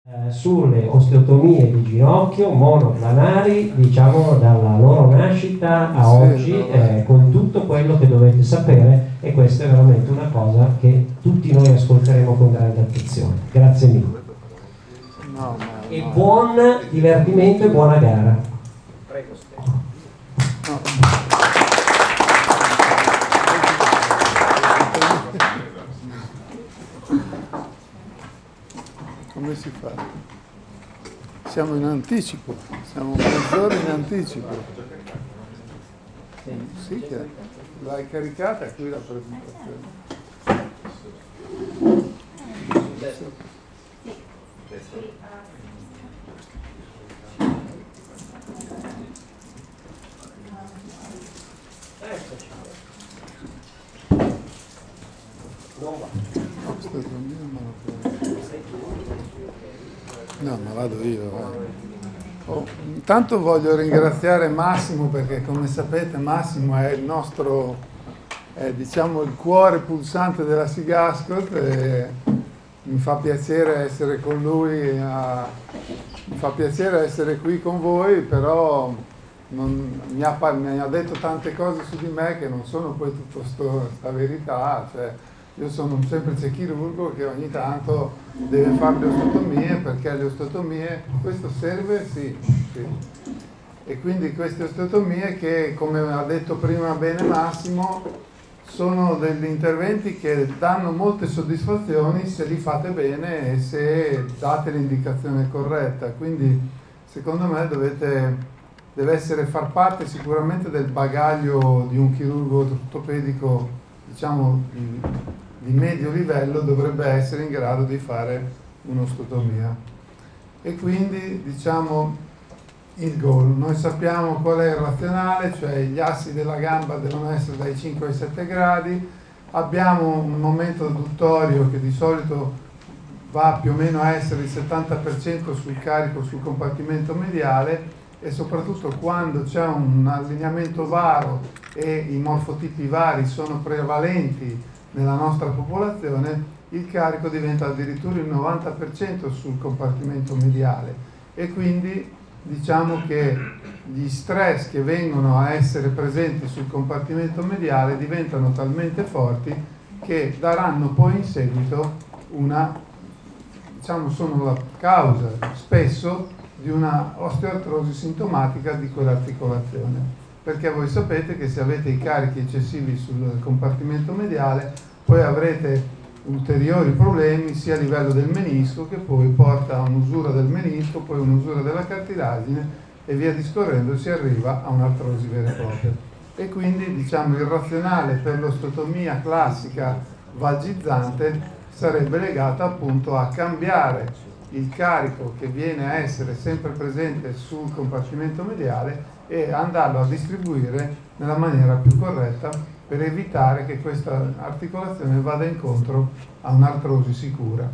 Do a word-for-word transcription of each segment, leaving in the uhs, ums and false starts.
Eh, sulle osteotomie di ginocchio monoplanari, diciamo dalla loro nascita a oggi, eh, con tutto quello che dovete sapere, e questa è veramente una cosa che tutti noi ascolteremo con grande attenzione. Grazie mille. No, no, e no. buon divertimento e buona gara. Prego. No. Come si fa? Siamo in anticipo, siamo mezz'ora in anticipo. Sì, che l'hai caricata qui la presentazione. Eccoci. No, sto No, ma vado io. Eh. Oh, intanto voglio ringraziare Massimo perché, come sapete, Massimo è il nostro, è, diciamo, il cuore pulsante della Sigascot e mi fa piacere essere con lui, a, mi fa piacere essere qui con voi, però non, mi, ha, mi ha detto tante cose su di me che non sono poi tutta questa verità. Cioè, io sono un semplice chirurgo che ogni tanto deve fare le osteotomie, perché le osteotomie, questo serve? Sì, sì. E quindi queste osteotomie che, come ha detto prima bene Massimo, sono degli interventi che danno molte soddisfazioni se li fate bene e se date l'indicazione corretta. Quindi secondo me dovete, deve essere far parte sicuramente del bagaglio di un chirurgo ortopedico, diciamo, di, di medio livello, dovrebbe essere in grado di fare un'osteotomia. E quindi, diciamo, il goal. Noi sappiamo qual è il razionale, cioè gli assi della gamba devono essere dai cinque ai sette gradi, abbiamo un momento adduttorio che di solito va più o meno a essere il settanta per cento sul carico sul compartimento mediale, e soprattutto quando c'è un allineamento varo e i morfotipi vari sono prevalenti nella nostra popolazione, il carico diventa addirittura il novanta per cento sul compartimento mediale, e quindi diciamo che gli stress che vengono a essere presenti sul compartimento mediale diventano talmente forti che daranno poi in seguito una, diciamo, sono la causa spesso di una osteoartrosi sintomatica di quell'articolazione, perché voi sapete che se avete i carichi eccessivi sul compartimento mediale poi avrete ulteriori problemi sia a livello del menisco, che poi porta a un'usura del menisco, poi un'usura della cartilagine e via discorrendo, si arriva a un'artrosi vera e propria. E quindi, diciamo, il razionale per l'osteotomia classica vagizzante sarebbe legato appunto a cambiare il carico che viene a essere sempre presente sul compartimento mediale e andarlo a distribuire nella maniera più corretta per evitare che questa articolazione vada incontro a un'artrosi sicura.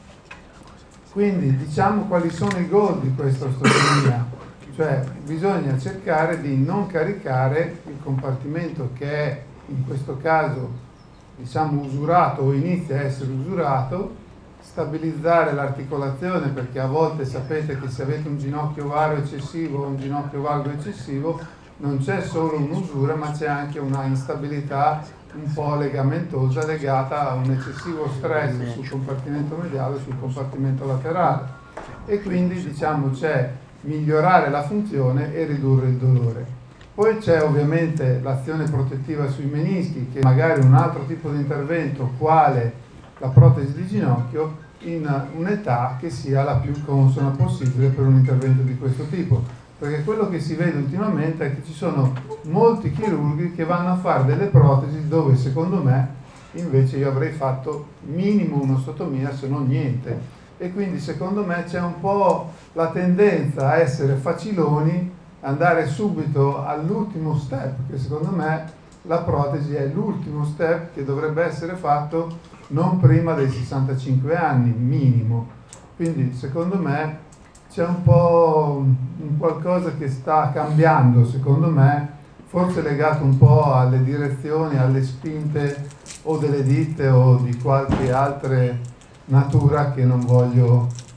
Quindi diciamo quali sono i goal di questa osteotomia, cioè bisogna cercare di non caricare il compartimento che è in questo caso, diciamo, usurato o inizia a essere usurato, stabilizzare l'articolazione, perché a volte sapete che se avete un ginocchio varo eccessivo o un ginocchio valgo eccessivo non c'è solo un'usura, ma c'è anche una instabilità un po' legamentosa legata a un eccessivo stress sul compartimento mediale e sul compartimento laterale, e quindi, diciamo, c'è migliorare la funzione e ridurre il dolore. Poi c'è ovviamente l'azione protettiva sui menischi, che magari un altro tipo di intervento quale la protesi di ginocchio in un'età che sia la più consona possibile per un intervento di questo tipo. Perché quello che si vede ultimamente è che ci sono molti chirurghi che vanno a fare delle protesi dove, secondo me, invece io avrei fatto minimo un'osteotomia, se non niente. E quindi secondo me c'è un po' la tendenza a essere faciloni, andare subito all'ultimo step, che secondo me la protesi è l'ultimo step che dovrebbe essere fatto non prima dei sessantacinque anni, minimo. Quindi secondo me c'è un po' un qualcosa che sta cambiando, secondo me, forse legato un po' alle direzioni, alle spinte o delle ditte o di qualche altra natura che non voglio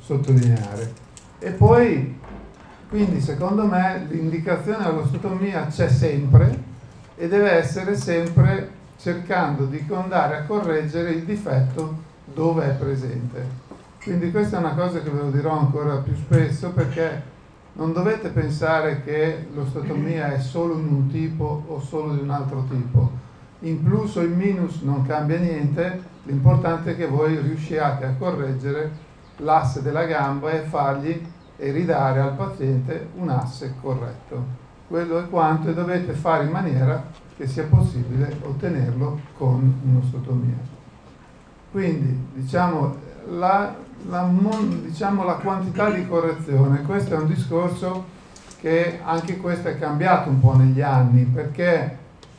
sottolineare. E poi, quindi secondo me, l'indicazione all'osteotomia c'è sempre e deve essere sempre cercando di andare a correggere il difetto dove è presente. Quindi questa è una cosa che ve lo dirò ancora più spesso, perché non dovete pensare che l'osteotomia è solo in un tipo o solo di un altro tipo. In plus o in minus non cambia niente, l'importante è che voi riusciate a correggere l'asse della gamba e fargli e ridare al paziente un asse corretto. Quello è quanto, e dovete fare in maniera che sia possibile ottenerlo con un'osteotomia. Quindi diciamo la, la, diciamo la quantità di correzione, questo è un discorso che anche questo è cambiato un po' negli anni, perché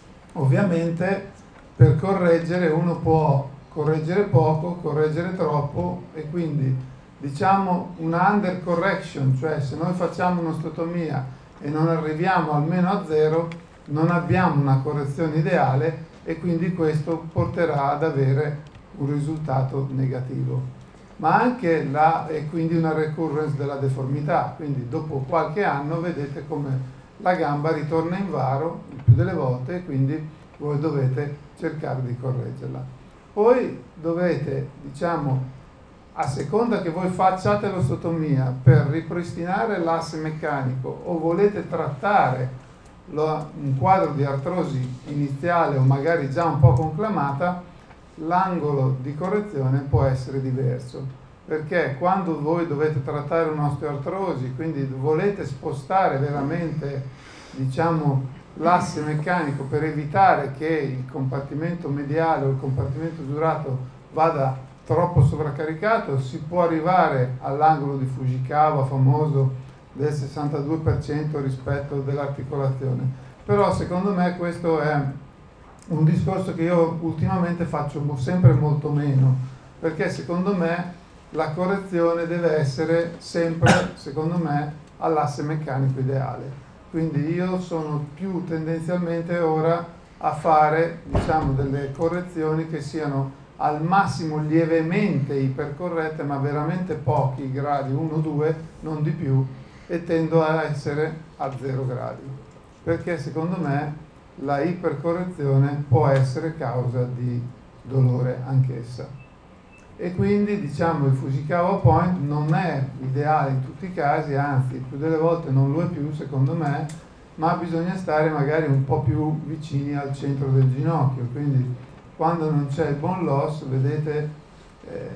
ovviamente per correggere uno può correggere poco, correggere troppo, e quindi diciamo una under correction, cioè se noi facciamo un'osteotomia e non arriviamo almeno a zero, non abbiamo una correzione ideale e quindi questo porterà ad avere un risultato negativo. Ma anche la, e quindi una recurrence della deformità, quindi dopo qualche anno vedete come la gamba ritorna in varo il più delle volte e quindi voi dovete cercare di correggerla. Poi dovete, diciamo, a seconda che voi facciate l'osteotomia per ripristinare l'asse meccanico o volete trattare lo, un quadro di artrosi iniziale o magari già un po' conclamata, l'angolo di correzione può essere diverso, perché quando voi dovete trattare un'osteoartrosi, quindi volete spostare veramente, diciamo, l'asse meccanico per evitare che il compartimento mediale o il compartimento giurato vada troppo sovraccaricato, si può arrivare all'angolo di Fujikawa famoso del sessantadue per cento rispetto dell'articolazione. Però secondo me questo è un discorso che io ultimamente faccio sempre molto meno, perché secondo me la correzione deve essere sempre, secondo me, all'asse meccanico ideale. Quindi io sono più tendenzialmente ora a fare, diciamo, delle correzioni che siano al massimo lievemente ipercorrette, ma veramente pochi gradi, uno due, non di più, e tendo a essere a zero gradi, perché secondo me la ipercorrezione può essere causa di dolore anch'essa. E quindi diciamo il Fujikawa Point non è ideale in tutti i casi, anzi più delle volte non lo è più secondo me, ma bisogna stare magari un po' più vicini al centro del ginocchio, quindi quando non c'è il bone loss, vedete, eh,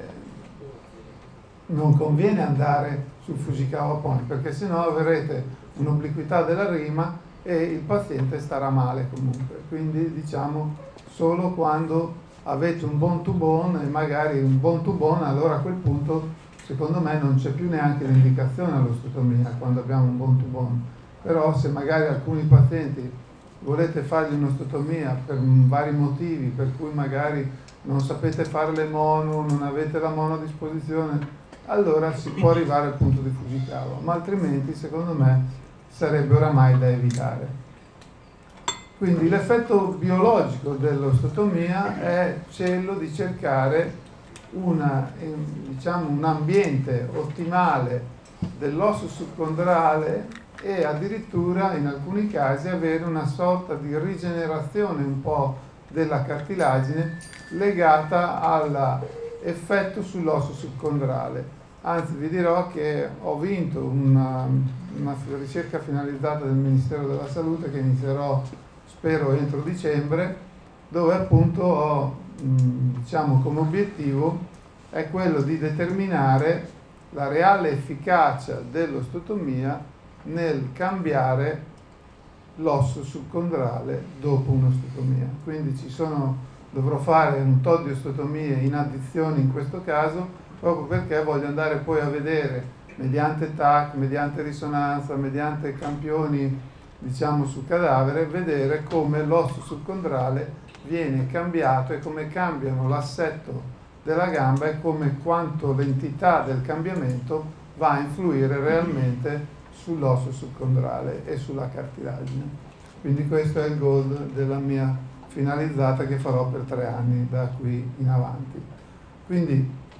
non conviene andare sul Fujikawa Point, perché sennò avrete un'obliquità della rima e il paziente starà male comunque. Quindi diciamo solo quando avete un bone to bone e magari un bone to bone, allora a quel punto secondo me non c'è più neanche l'indicazione all'osteotomia quando abbiamo un bone to bone. Però se magari alcuni pazienti volete fargli un'osteotomia per vari motivi, per cui magari non sapete fare le mono, non avete la mono a disposizione, allora si può arrivare al punto di Fujikawa, ma altrimenti secondo me sarebbe oramai da evitare. Quindi l'effetto biologico dell'osteotomia è quello di cercare una, diciamo, un ambiente ottimale dell'osso subcondrale e addirittura in alcuni casi avere una sorta di rigenerazione un po' della cartilagine legata all'effetto sull'osso subcondrale. Anzi, vi dirò che ho vinto una, una ricerca finalizzata del Ministero della Salute che inizierò, spero, entro dicembre, dove appunto ho, diciamo, come obiettivo è quello di determinare la reale efficacia dell'osteotomia nel cambiare l'osso subcondrale dopo un'osteotomia. Quindi ci sono, dovrò fare un tot di osteotomie in addizione in questo caso, proprio perché voglio andare poi a vedere mediante T A C, mediante risonanza, mediante campioni, diciamo, sul cadavere, vedere come l'osso subcondrale viene cambiato e come cambiano l'assetto della gamba e come quanto l'entità del cambiamento va a influire realmente sull'osso subcondrale e sulla cartilagine. Quindi questo è il goal della mia finalizzata che farò per tre anni da qui in avanti. Quindi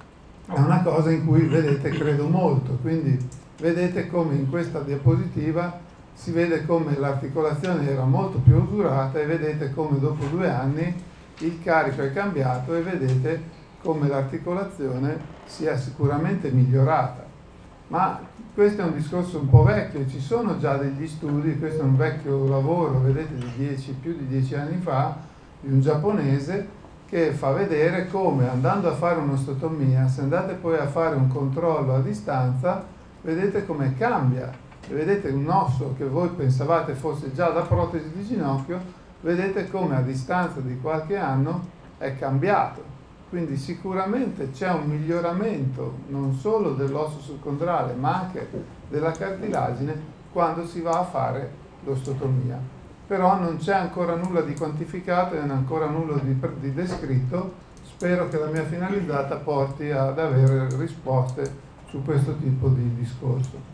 è una cosa in cui, vedete, credo molto. Quindi vedete come in questa diapositiva si vede come l'articolazione era molto più usurata e vedete come dopo due anni il carico è cambiato e vedete come l'articolazione sia sicuramente migliorata. Ma questo è un discorso un po' vecchio, ci sono già degli studi, questo è un vecchio lavoro, vedete, di dieci, più di dieci anni fa, di un giapponese, che fa vedere come andando a fare un'osteotomia, se andate poi a fare un controllo a distanza, vedete come cambia. E vedete un osso che voi pensavate fosse già da protesi di ginocchio, vedete come a distanza di qualche anno è cambiato. Quindi sicuramente c'è un miglioramento non solo dell'osso subcondrale ma anche della cartilagine quando si va a fare l'osteotomia. Però non c'è ancora nulla di quantificato e non ancora nulla di, di descritto. Spero che la mia finalizzata porti ad avere risposte su questo tipo di discorso.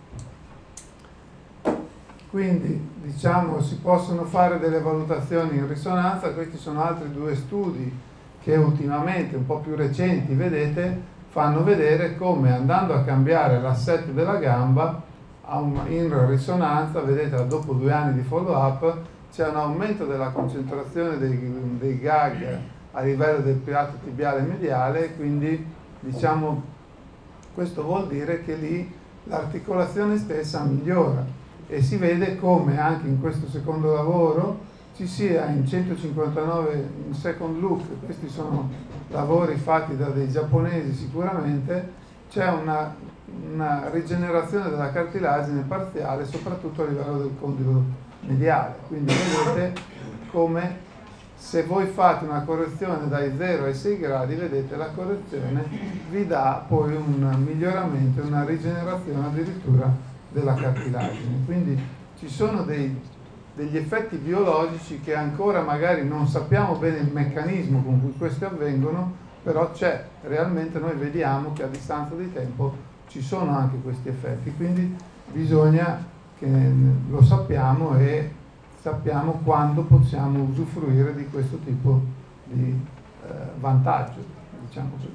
Quindi diciamo si possono fare delle valutazioni in risonanza. Questi sono altri due studi che ultimamente, un po' più recenti, vedete, fanno vedere come andando a cambiare l'assetto della gamba in risonanza, vedete, dopo due anni di follow up c'è un aumento della concentrazione dei, dei gag a livello del piatto tibiale mediale, quindi diciamo questo vuol dire che lì l'articolazione stessa migliora e si vede come anche in questo secondo lavoro ci sia in centocinquantanove in second look, questi sono lavori fatti da dei giapponesi sicuramente, c'è una, una rigenerazione della cartilagine parziale soprattutto a livello del condilo mediale, quindi vedete come se voi fate una correzione dai zero ai sei gradi, vedete la correzione vi dà poi un miglioramento, una rigenerazione addirittura della cartilagine, quindi ci sono dei degli effetti biologici che ancora magari non sappiamo bene il meccanismo con cui questi avvengono, però c'è, realmente noi vediamo che a distanza di tempo ci sono anche questi effetti, quindi bisogna che lo sappiamo e sappiamo quando possiamo usufruire di questo tipo di eh, vantaggio, diciamo così.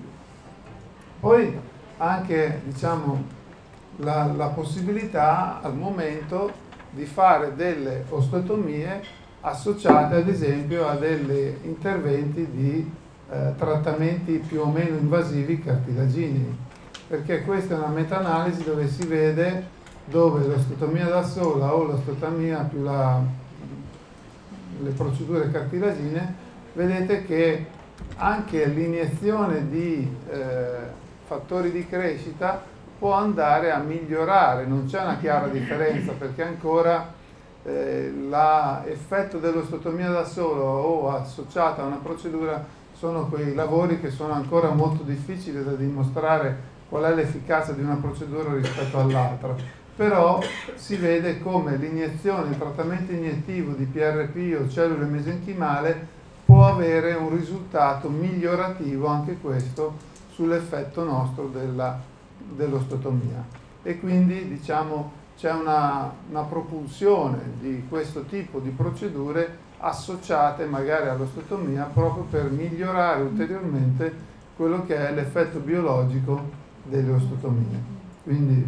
Poi anche diciamo, la, la possibilità al momento di fare delle osteotomie associate ad esempio a degli interventi di eh, trattamenti più o meno invasivi cartilaginei, perché questa è una meta-analisi dove si vede dove l'osteotomia da sola o l'osteotomia più la, le procedure cartilagine, vedete che anche l'iniezione di eh, fattori di crescita può andare a migliorare, non c'è una chiara differenza perché ancora eh, l'effetto dell'osteotomia da solo o associata a una procedura sono quei lavori che sono ancora molto difficili da dimostrare qual è l'efficacia di una procedura rispetto all'altra, però si vede come l'iniezione, il trattamento iniettivo di P R P o cellule mesenchimale può avere un risultato migliorativo anche questo sull'effetto nostro della dell'osteotomia e quindi diciamo c'è una, una propulsione di questo tipo di procedure associate magari all'osteotomia proprio per migliorare ulteriormente quello che è l'effetto biologico delle osteotomie. Quindi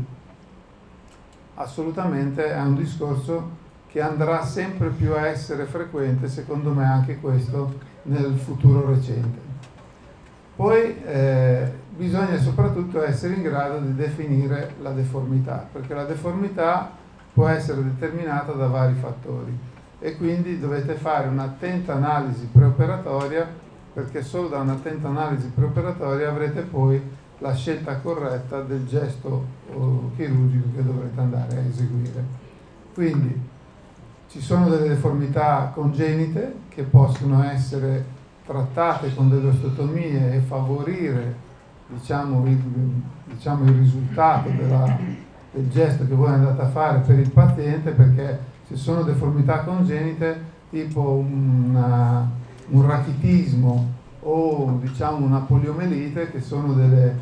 assolutamente è un discorso che andrà sempre più a essere frequente, secondo me anche questo nel futuro recente. Poi eh, bisogna soprattutto essere in grado di definire la deformità, perché la deformità può essere determinata da vari fattori e quindi dovete fare un'attenta analisi preoperatoria, perché solo da un'attenta analisi preoperatoria avrete poi la scelta corretta del gesto chirurgico che dovrete andare a eseguire. Quindi ci sono delle deformità congenite che possono essere trattate con delle osteotomie e favorire diciamo, il, diciamo, il risultato della, del gesto che voi andate a fare per il paziente, perché se sono deformità congenite tipo una, un rachitismo o diciamo una poliomelite, che sono delle,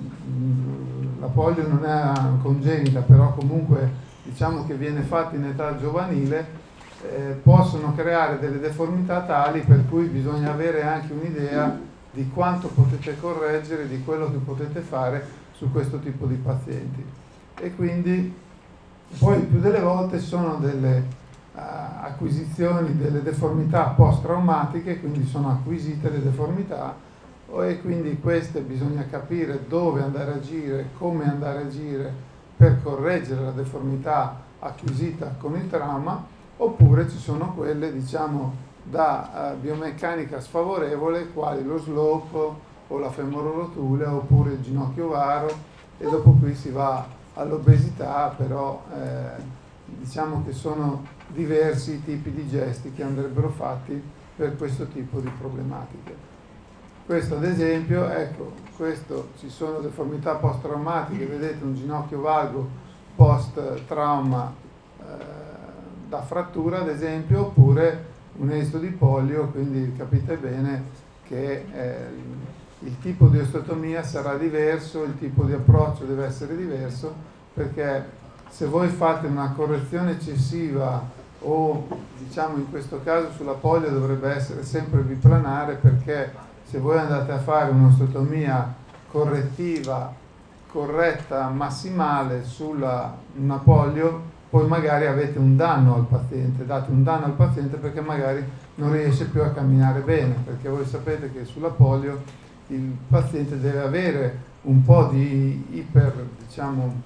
la polio non è congenita però comunque diciamo che viene fatta in età giovanile, Eh, possono creare delle deformità tali per cui bisogna avere anche un'idea di quanto potete correggere, di quello che potete fare su questo tipo di pazienti. E quindi poi più delle volte sono delle uh, acquisizioni, delle deformità post-traumatiche, quindi sono acquisite le deformità, e quindi queste bisogna capire dove andare a agire, come andare a agire per correggere la deformità acquisita con il trauma, oppure ci sono quelle, diciamo, da uh, biomeccanica sfavorevole, quali lo slope o la femororotula oppure il ginocchio varo, e dopo qui si va all'obesità, però eh, diciamo che sono diversi i tipi di gesti che andrebbero fatti per questo tipo di problematiche. Questo ad esempio, ecco, questo, ci sono deformità post-traumatiche, vedete un ginocchio valgo post-trauma eh, da frattura ad esempio, oppure un esito di polio, quindi capite bene che eh, il tipo di osteotomia sarà diverso, il tipo di approccio deve essere diverso, perché se voi fate una correzione eccessiva o diciamo in questo caso sulla polio dovrebbe essere sempre biplanare, perché se voi andate a fare un'osteotomia correttiva, corretta, massimale sulla una polio, poi magari avete un danno al paziente, date un danno al paziente perché magari non riesce più a camminare bene, perché voi sapete che sulla polio il paziente deve avere un po' di iper, diciamo,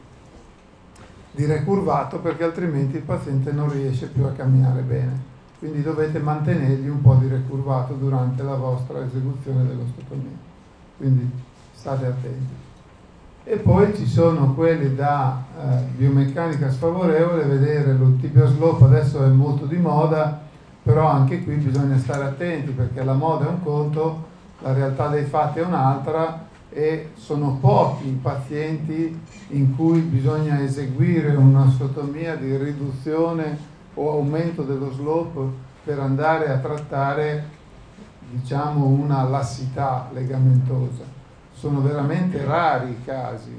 di recurvato, perché altrimenti il paziente non riesce più a camminare bene. Quindi dovete mantenergli un po' di recurvato durante la vostra esecuzione dell'osteotomia. Quindi state attenti. E poi ci sono quelli da eh, biomeccanica sfavorevole, vedere lo tibio slope adesso è molto di moda, però anche qui bisogna stare attenti, perché la moda è un conto, la realtà dei fatti è un'altra, e sono pochi i pazienti in cui bisogna eseguire un'osteotomia di riduzione o aumento dello slope per andare a trattare, diciamo, una lassità legamentosa. Sono veramente rari i casi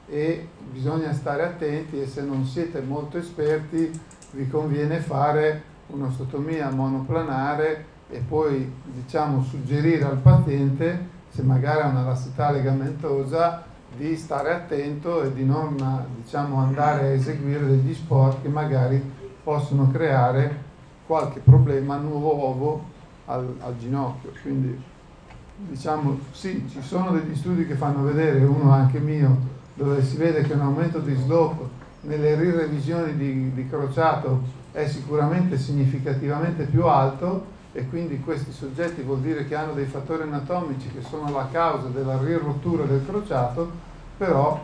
e bisogna stare attenti, e se non siete molto esperti vi conviene fare un'osteotomia monoplanare e poi, diciamo, suggerire al paziente, se magari ha una lassità legamentosa, di stare attento e di non, diciamo, andare a eseguire degli sport che magari possono creare qualche problema nuovo al, al ginocchio. Quindi diciamo sì, ci sono degli studi che fanno vedere, uno anche mio, dove si vede che un aumento di slope nelle rirevisioni di, di crociato è sicuramente significativamente più alto, e quindi questi soggetti vuol dire che hanno dei fattori anatomici che sono la causa della rirottura del crociato. Però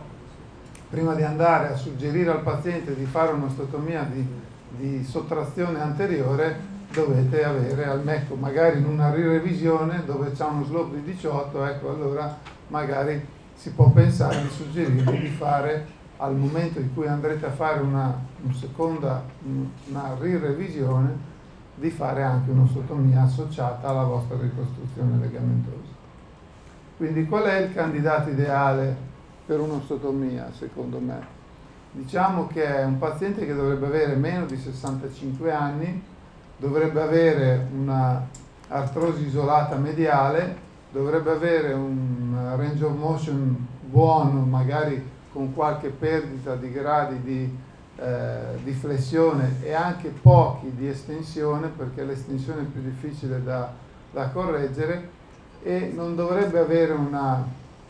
prima di andare a suggerire al paziente di fare un'osteotomia di di sottrazione anteriore dovete avere al MECO, magari in una rirevisione dove c'è uno slope di diciotto, ecco, allora magari si può pensare di suggerirvi di fare, al momento in cui andrete a fare una, una seconda una rirevisione, di fare anche un'osteotomia associata alla vostra ricostruzione legamentosa. Quindi qual è il candidato ideale per un'osteotomia secondo me? Diciamo che è un paziente che dovrebbe avere meno di sessantacinque anni, dovrebbe avere una artrosi isolata mediale, dovrebbe avere un range of motion buono, magari con qualche perdita di gradi di, eh, di flessione e anche pochi di estensione, perché l'estensione è più difficile da, da correggere, e non dovrebbe avere una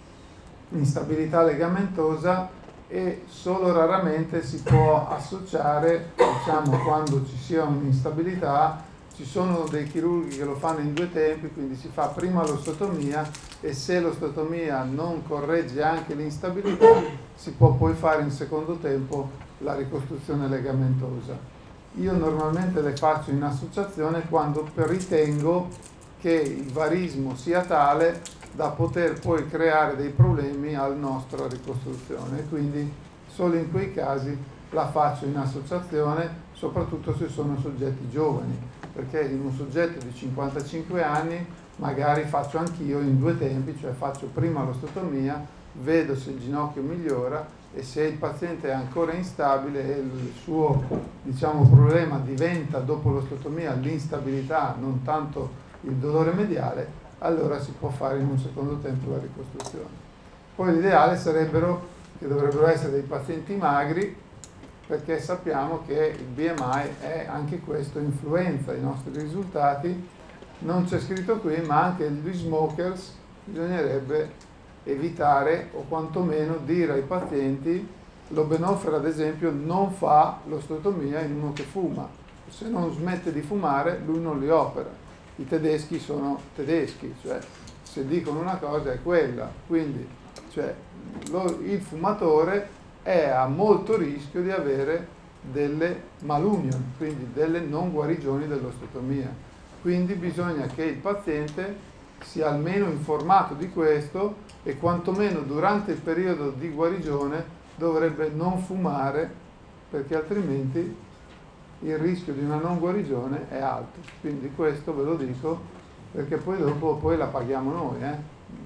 instabilità legamentosa, e solo raramente si può associare, diciamo, quando ci sia un'instabilità. Ci sono dei chirurghi che lo fanno in due tempi, quindi si fa prima l'osteotomia e se l'osteotomia non corregge anche l'instabilità si può poi fare in secondo tempo la ricostruzione legamentosa. Io normalmente le faccio in associazione quando ritengo che il varismo sia tale da poter poi creare dei problemi alla nostra ricostruzione, quindi solo in quei casi la faccio in associazione, soprattutto se sono soggetti giovani, perché in un soggetto di cinquantacinque anni magari faccio anch'io in due tempi, cioè faccio prima l'osteotomia, vedo se il ginocchio migliora, e se il paziente è ancora instabile e il suo, diciamo, problema diventa dopo l'osteotomia l'instabilità, non tanto il dolore mediale, allora si può fare in un secondo tempo la ricostruzione. Poi l'ideale sarebbero che dovrebbero essere dei pazienti magri, perché sappiamo che il B M I è anche questo, influenza i nostri risultati. Non c'è scritto qui, ma anche gli smokers bisognerebbe evitare, o quantomeno dire ai pazienti, l'Obenhofer ad esempio non fa l'osteotomia in uno che fuma, se non smette di fumare lui non li opera. I tedeschi sono tedeschi, cioè se dicono una cosa è quella, quindi cioè, lo, il fumatore è a molto rischio di avere delle malunion, quindi delle non guarigioni dell'osteotomia. Quindi bisogna che il paziente sia almeno informato di questo e quantomeno durante il periodo di guarigione dovrebbe non fumare, perché altrimenti il rischio di una non guarigione è alto. Quindi questo ve lo dico perché poi dopo poi la paghiamo noi. Eh?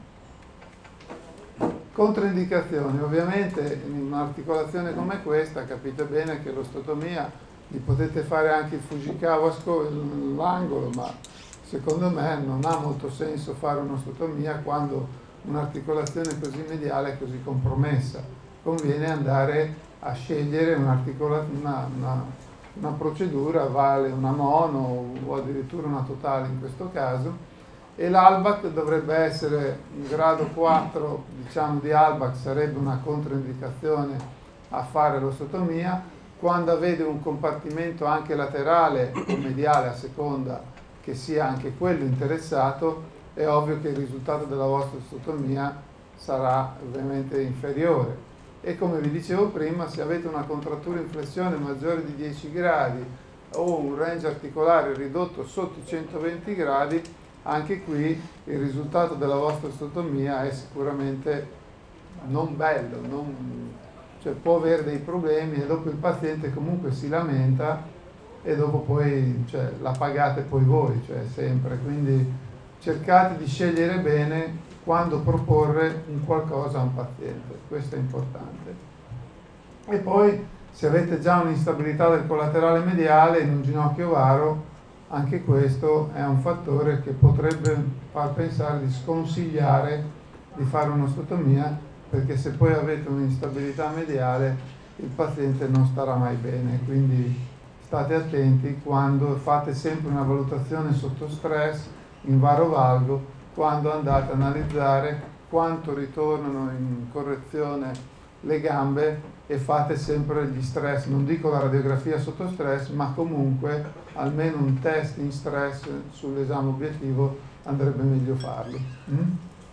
Controindicazioni, ovviamente in un'articolazione come questa capite bene che l'osteotomia li potete fare anche il Fujikawa l'angolo, ma secondo me non ha molto senso fare un'osteotomia quando un'articolazione così mediale è così compromessa. Conviene andare a scegliere una, una, una procedura, vale una mono o addirittura una totale in questo caso, e l'Albac dovrebbe essere un grado quattro, diciamo di Albac sarebbe una controindicazione a fare l'osteotomia. Quando avete un compartimento anche laterale o mediale, a seconda che sia anche quello interessato, è ovvio che il risultato della vostra osteotomia sarà ovviamente inferiore. E come vi dicevo prima, se avete una contrattura in flessione maggiore di dieci gradi o un range articolare ridotto sotto i centoventi gradi, anche qui il risultato della vostra osteotomia è sicuramente non bello, non, cioè può avere dei problemi e dopo il paziente comunque si lamenta e dopo poi cioè, la pagate poi voi, cioè sempre. Quindi cercate di scegliere bene quando proporre un qualcosa a un paziente, questo è importante. E poi se avete già un'instabilità del collaterale mediale in un ginocchio varo, anche questo è un fattore che potrebbe far pensare di sconsigliare di fare un'osteotomia, perché se poi avete un'instabilità mediale il paziente non starà mai bene, quindi state attenti quando fate sempre una valutazione sotto stress in varovalgo, quando andate a analizzare quanto ritornano in correzione le gambe e fate sempre gli stress, non dico la radiografia sotto stress, ma comunque almeno un test in stress sull'esame obiettivo andrebbe meglio farlo. Mm?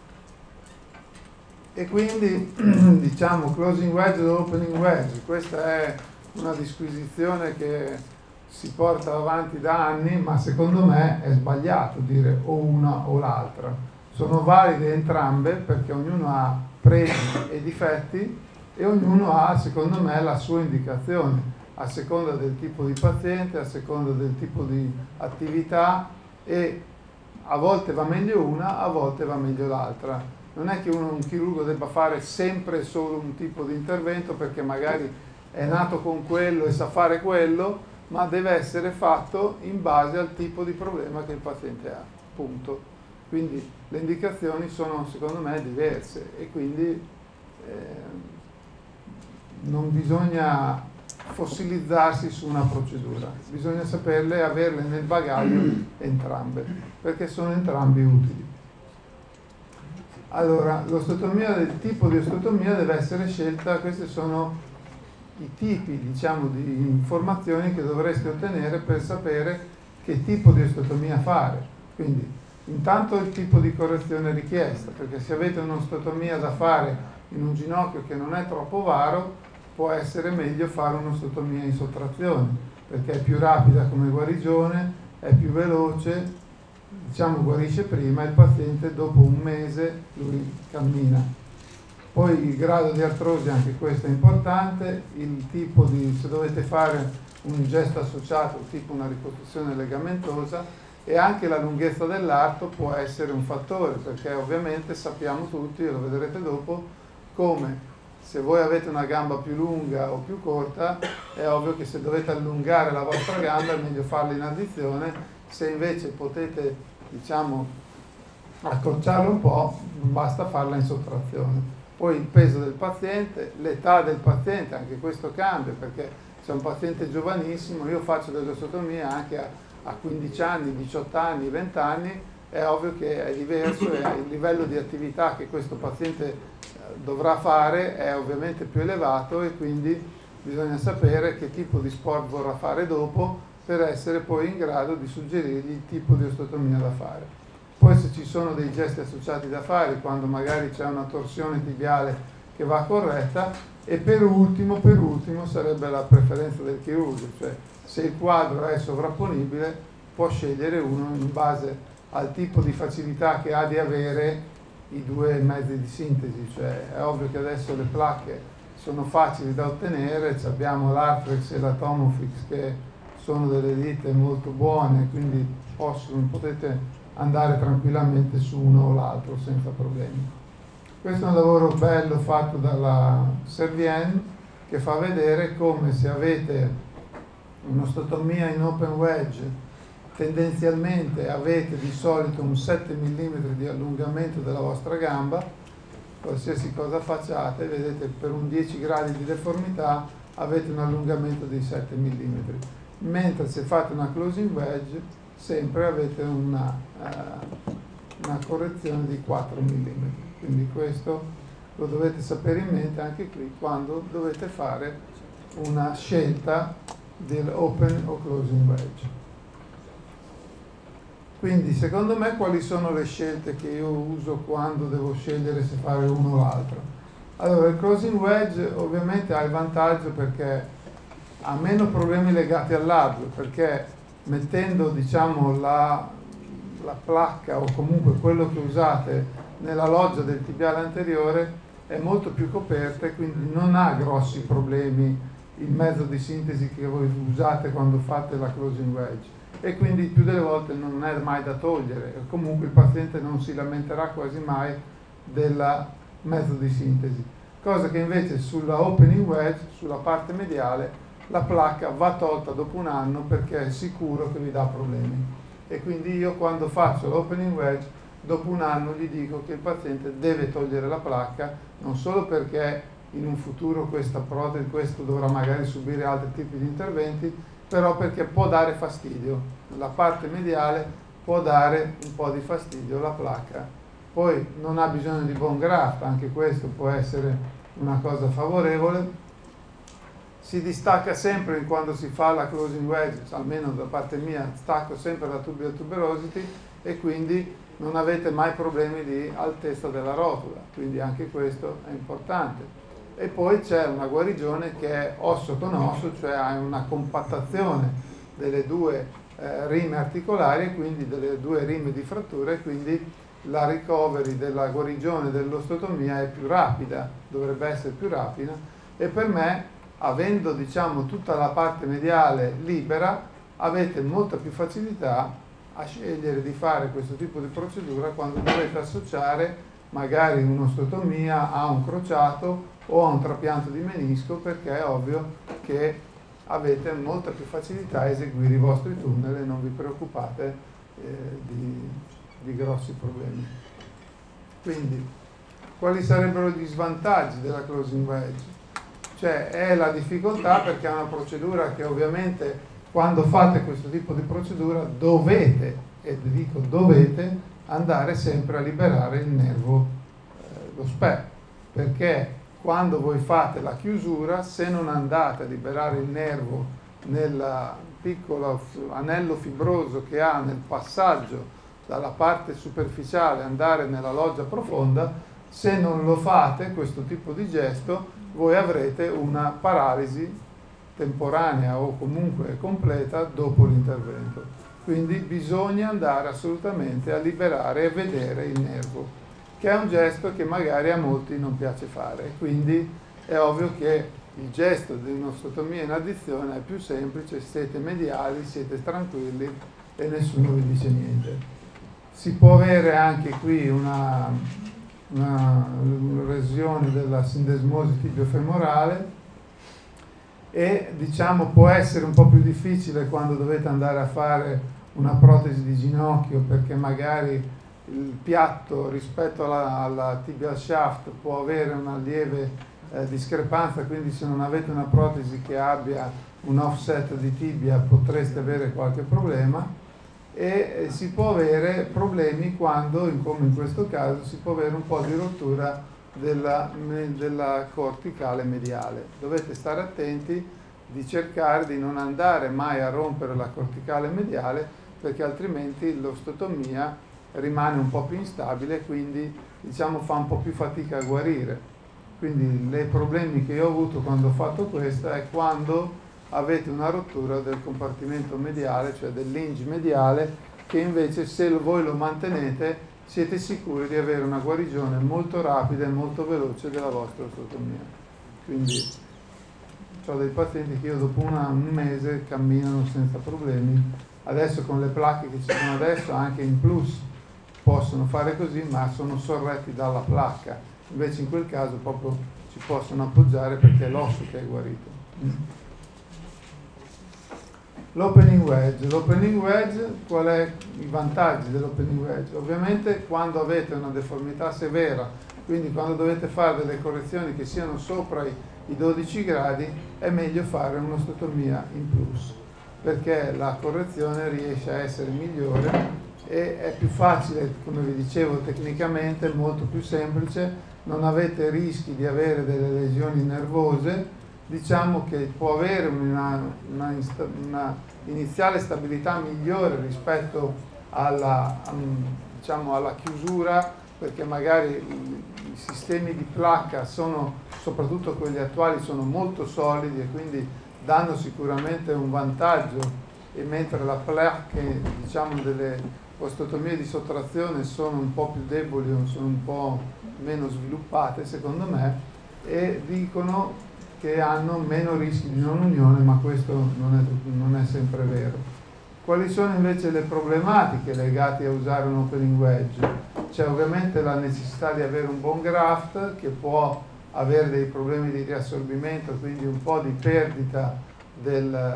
E quindi diciamo closing wedge o opening wedge, questa è una disquisizione che si porta avanti da anni, ma secondo me è sbagliato dire o una o l'altra. Sono valide entrambe perché ognuno ha pregi e difetti e ognuno ha, secondo me, la sua indicazione a seconda del tipo di paziente, a seconda del tipo di attività, e a volte va meglio una, a volte va meglio l'altra. Non è che uno, un chirurgo debba fare sempre solo un tipo di intervento perché magari è nato con quello e sa fare quello, ma deve essere fatto in base al tipo di problema che il paziente ha, punto. Quindi le indicazioni sono secondo me diverse e quindi eh, non bisogna fossilizzarsi su una procedura, bisogna saperle e averle nel bagaglio entrambe, perché sono entrambi utili. Allora, l'osteotomia, il tipo di osteotomia deve essere scelta, questi sono i tipi, diciamo, di informazioni che dovreste ottenere per sapere che tipo di osteotomia fare. Quindi, intanto il tipo di correzione richiesta, perché se avete un'osteotomia da fare in un ginocchio che non è troppo varo, può essere meglio fare un'osteotomia in sottrazione, perché è più rapida come guarigione, è più veloce, diciamo guarisce prima, il paziente dopo un mese lui cammina. Poi il grado di artrosi, anche questo è importante, il tipo di, se dovete fare un gesto associato, tipo una ricostruzione legamentosa, e anche la lunghezza dell'arto può essere un fattore, perché ovviamente sappiamo tutti, e lo vedrete dopo, come se voi avete una gamba più lunga o più corta, è ovvio che se dovete allungare la vostra gamba è meglio farla in addizione, se invece potete, diciamo, accorciarlo un po', basta farla in sottrazione. Poi il peso del paziente, l'età del paziente, anche questo cambia, perché se è un paziente giovanissimo, io faccio dell'osteotomia anche a, a quindici anni, diciotto anni, venti anni, è ovvio che è diverso e il livello di attività che questo paziente dovrà fare è ovviamente più elevato e quindi bisogna sapere che tipo di sport vorrà fare dopo per essere poi in grado di suggerirgli il tipo di osteotomia da fare. Poi se ci sono dei gesti associati da fare, quando magari c'è una torsione tibiale che va corretta, e per ultimo, per ultimo sarebbe la preferenza del chirurgo, cioè se il quadro è sovrapponibile può scegliere uno in base al tipo di facilità che ha di avere i due mezzi di sintesi, cioè è ovvio che adesso le placche sono facili da ottenere, abbiamo l'Arthrex e la Tomofix che sono delle ditte molto buone, quindi possono, potete andare tranquillamente su uno o l'altro senza problemi. Questo è un lavoro bello fatto dalla Servienne che fa vedere come se avete un'osteotomia in open wedge tendenzialmente avete di solito un sette millimetri di allungamento della vostra gamba, qualsiasi cosa facciate, vedete per un dieci gradi di deformità avete un allungamento di sette millimetri, mentre se fate una closing wedge sempre avete una, uh, una correzione di quattro millimetri, quindi questo lo dovete sapere in mente anche qui quando dovete fare una scelta dell'open o closing wedge. Quindi secondo me quali sono le scelte che io uso quando devo scegliere se fare uno o l'altro? Allora il closing wedge ovviamente ha il vantaggio perché ha meno problemi legati al labbro, perché mettendo diciamo la, la placca o comunque quello che usate nella loggia del tibiale anteriore è molto più coperta e quindi non ha grossi problemi il mezzo di sintesi che voi usate quando fate la closing wedge. E quindi più delle volte non è mai da togliere, comunque il paziente non si lamenterà quasi mai del mezzo di sintesi, cosa che invece sulla opening wedge, sulla parte mediale, la placca va tolta dopo un anno perché è sicuro che vi dà problemi. E quindi io quando faccio l'opening wedge, dopo un anno gli dico che il paziente deve togliere la placca, non solo perché in un futuro questa protesi, questo dovrà magari subire altri tipi di interventi, però perché può dare fastidio, la parte mediale può dare un po' di fastidio alla placca. Poi non ha bisogno di bone graft, anche questo può essere una cosa favorevole. Si distacca sempre quando si fa la closing wedge, almeno da parte mia stacco sempre la tubular tuberosity e quindi non avete mai problemi di altezza della rotola, quindi anche questo è importante. E poi c'è una guarigione che è osso con osso, cioè hai una compattazione delle due eh, rime articolari e quindi delle due rime di frattura e quindi la recovery della guarigione dell'osteotomia è più rapida, dovrebbe essere più rapida e per me, avendo diciamo tutta la parte mediale libera, avete molta più facilità a scegliere di fare questo tipo di procedura quando dovete associare magari un'osteotomia a un crociato o a un trapianto di menisco, perché è ovvio che avete molta più facilità a eseguire i vostri tunnel e non vi preoccupate eh, di, di grossi problemi. Quindi, quali sarebbero gli svantaggi della closing wedge? Cioè, è la difficoltà perché è una procedura che ovviamente quando fate questo tipo di procedura dovete, e dico dovete, andare sempre a liberare il nervo, eh, lo spe, perché quando voi fate la chiusura, se non andate a liberare il nervo nel piccolo anello fibroso che ha nel passaggio dalla parte superficiale andare nella loggia profonda, se non lo fate, questo tipo di gesto, voi avrete una paralisi temporanea o comunque completa dopo l'intervento. Quindi bisogna andare assolutamente a liberare e vedere il nervo, che è un gesto che magari a molti non piace fare. Quindi è ovvio che il gesto di un'osteotomia in addizione è più semplice, siete mediali, siete tranquilli e nessuno vi dice niente. Si può avere anche qui una, una lesione della sindesmosi tibiofemorale e diciamo può essere un po' più difficile quando dovete andare a fare una protesi di ginocchio perché magari il piatto rispetto alla, alla tibial shaft può avere una lieve eh, discrepanza, quindi se non avete una protesi che abbia un offset di tibia potreste avere qualche problema, e eh, si può avere problemi quando, in, come in questo caso, si può avere un po' di rottura della, della corticale mediale. Dovete stare attenti di cercare di non andare mai a rompere la corticale mediale, perché altrimenti l'osteotomia rimane un po' più instabile e quindi diciamo fa un po' più fatica a guarire. Quindi i problemi che io ho avuto quando ho fatto questa è quando avete una rottura del compartimento mediale, cioè dell'hinge mediale, che invece se voi lo mantenete siete sicuri di avere una guarigione molto rapida e molto veloce della vostra osteotomia. Quindi ho dei pazienti che io dopo una, un mese camminano senza problemi. Adesso con le placche che ci sono adesso, anche in plus, possono fare così, ma sono sorretti dalla placca. Invece in quel caso proprio ci possono appoggiare perché è l'osso che è guarito. L'opening wedge. L'opening wedge, qual è i vantaggi dell'opening wedge? Ovviamente quando avete una deformità severa, quindi quando dovete fare delle correzioni che siano sopra i, i dodici gradi, è meglio fare un'osteotomia in plus, perché la correzione riesce a essere migliore e è più facile, come vi dicevo, tecnicamente molto più semplice, non avete rischi di avere delle lesioni nervose. Diciamo che può avere una, una, una iniziale stabilità migliore rispetto alla, diciamo, alla chiusura, perché magari i, i sistemi di placca sono, soprattutto quelli attuali, sono molto solidi e quindi danno sicuramente un vantaggio, e mentre la placca, diciamo, delle osteotomie di sottrazione sono un po' più deboli, sono un po' meno sviluppate secondo me, e dicono che hanno meno rischi di non unione, ma questo non è, non è sempre vero. Quali sono invece le problematiche legate a usare un opening wedge? C'è ovviamente la necessità di avere un buon graft, che può avere dei problemi di riassorbimento, quindi un po' di perdita del,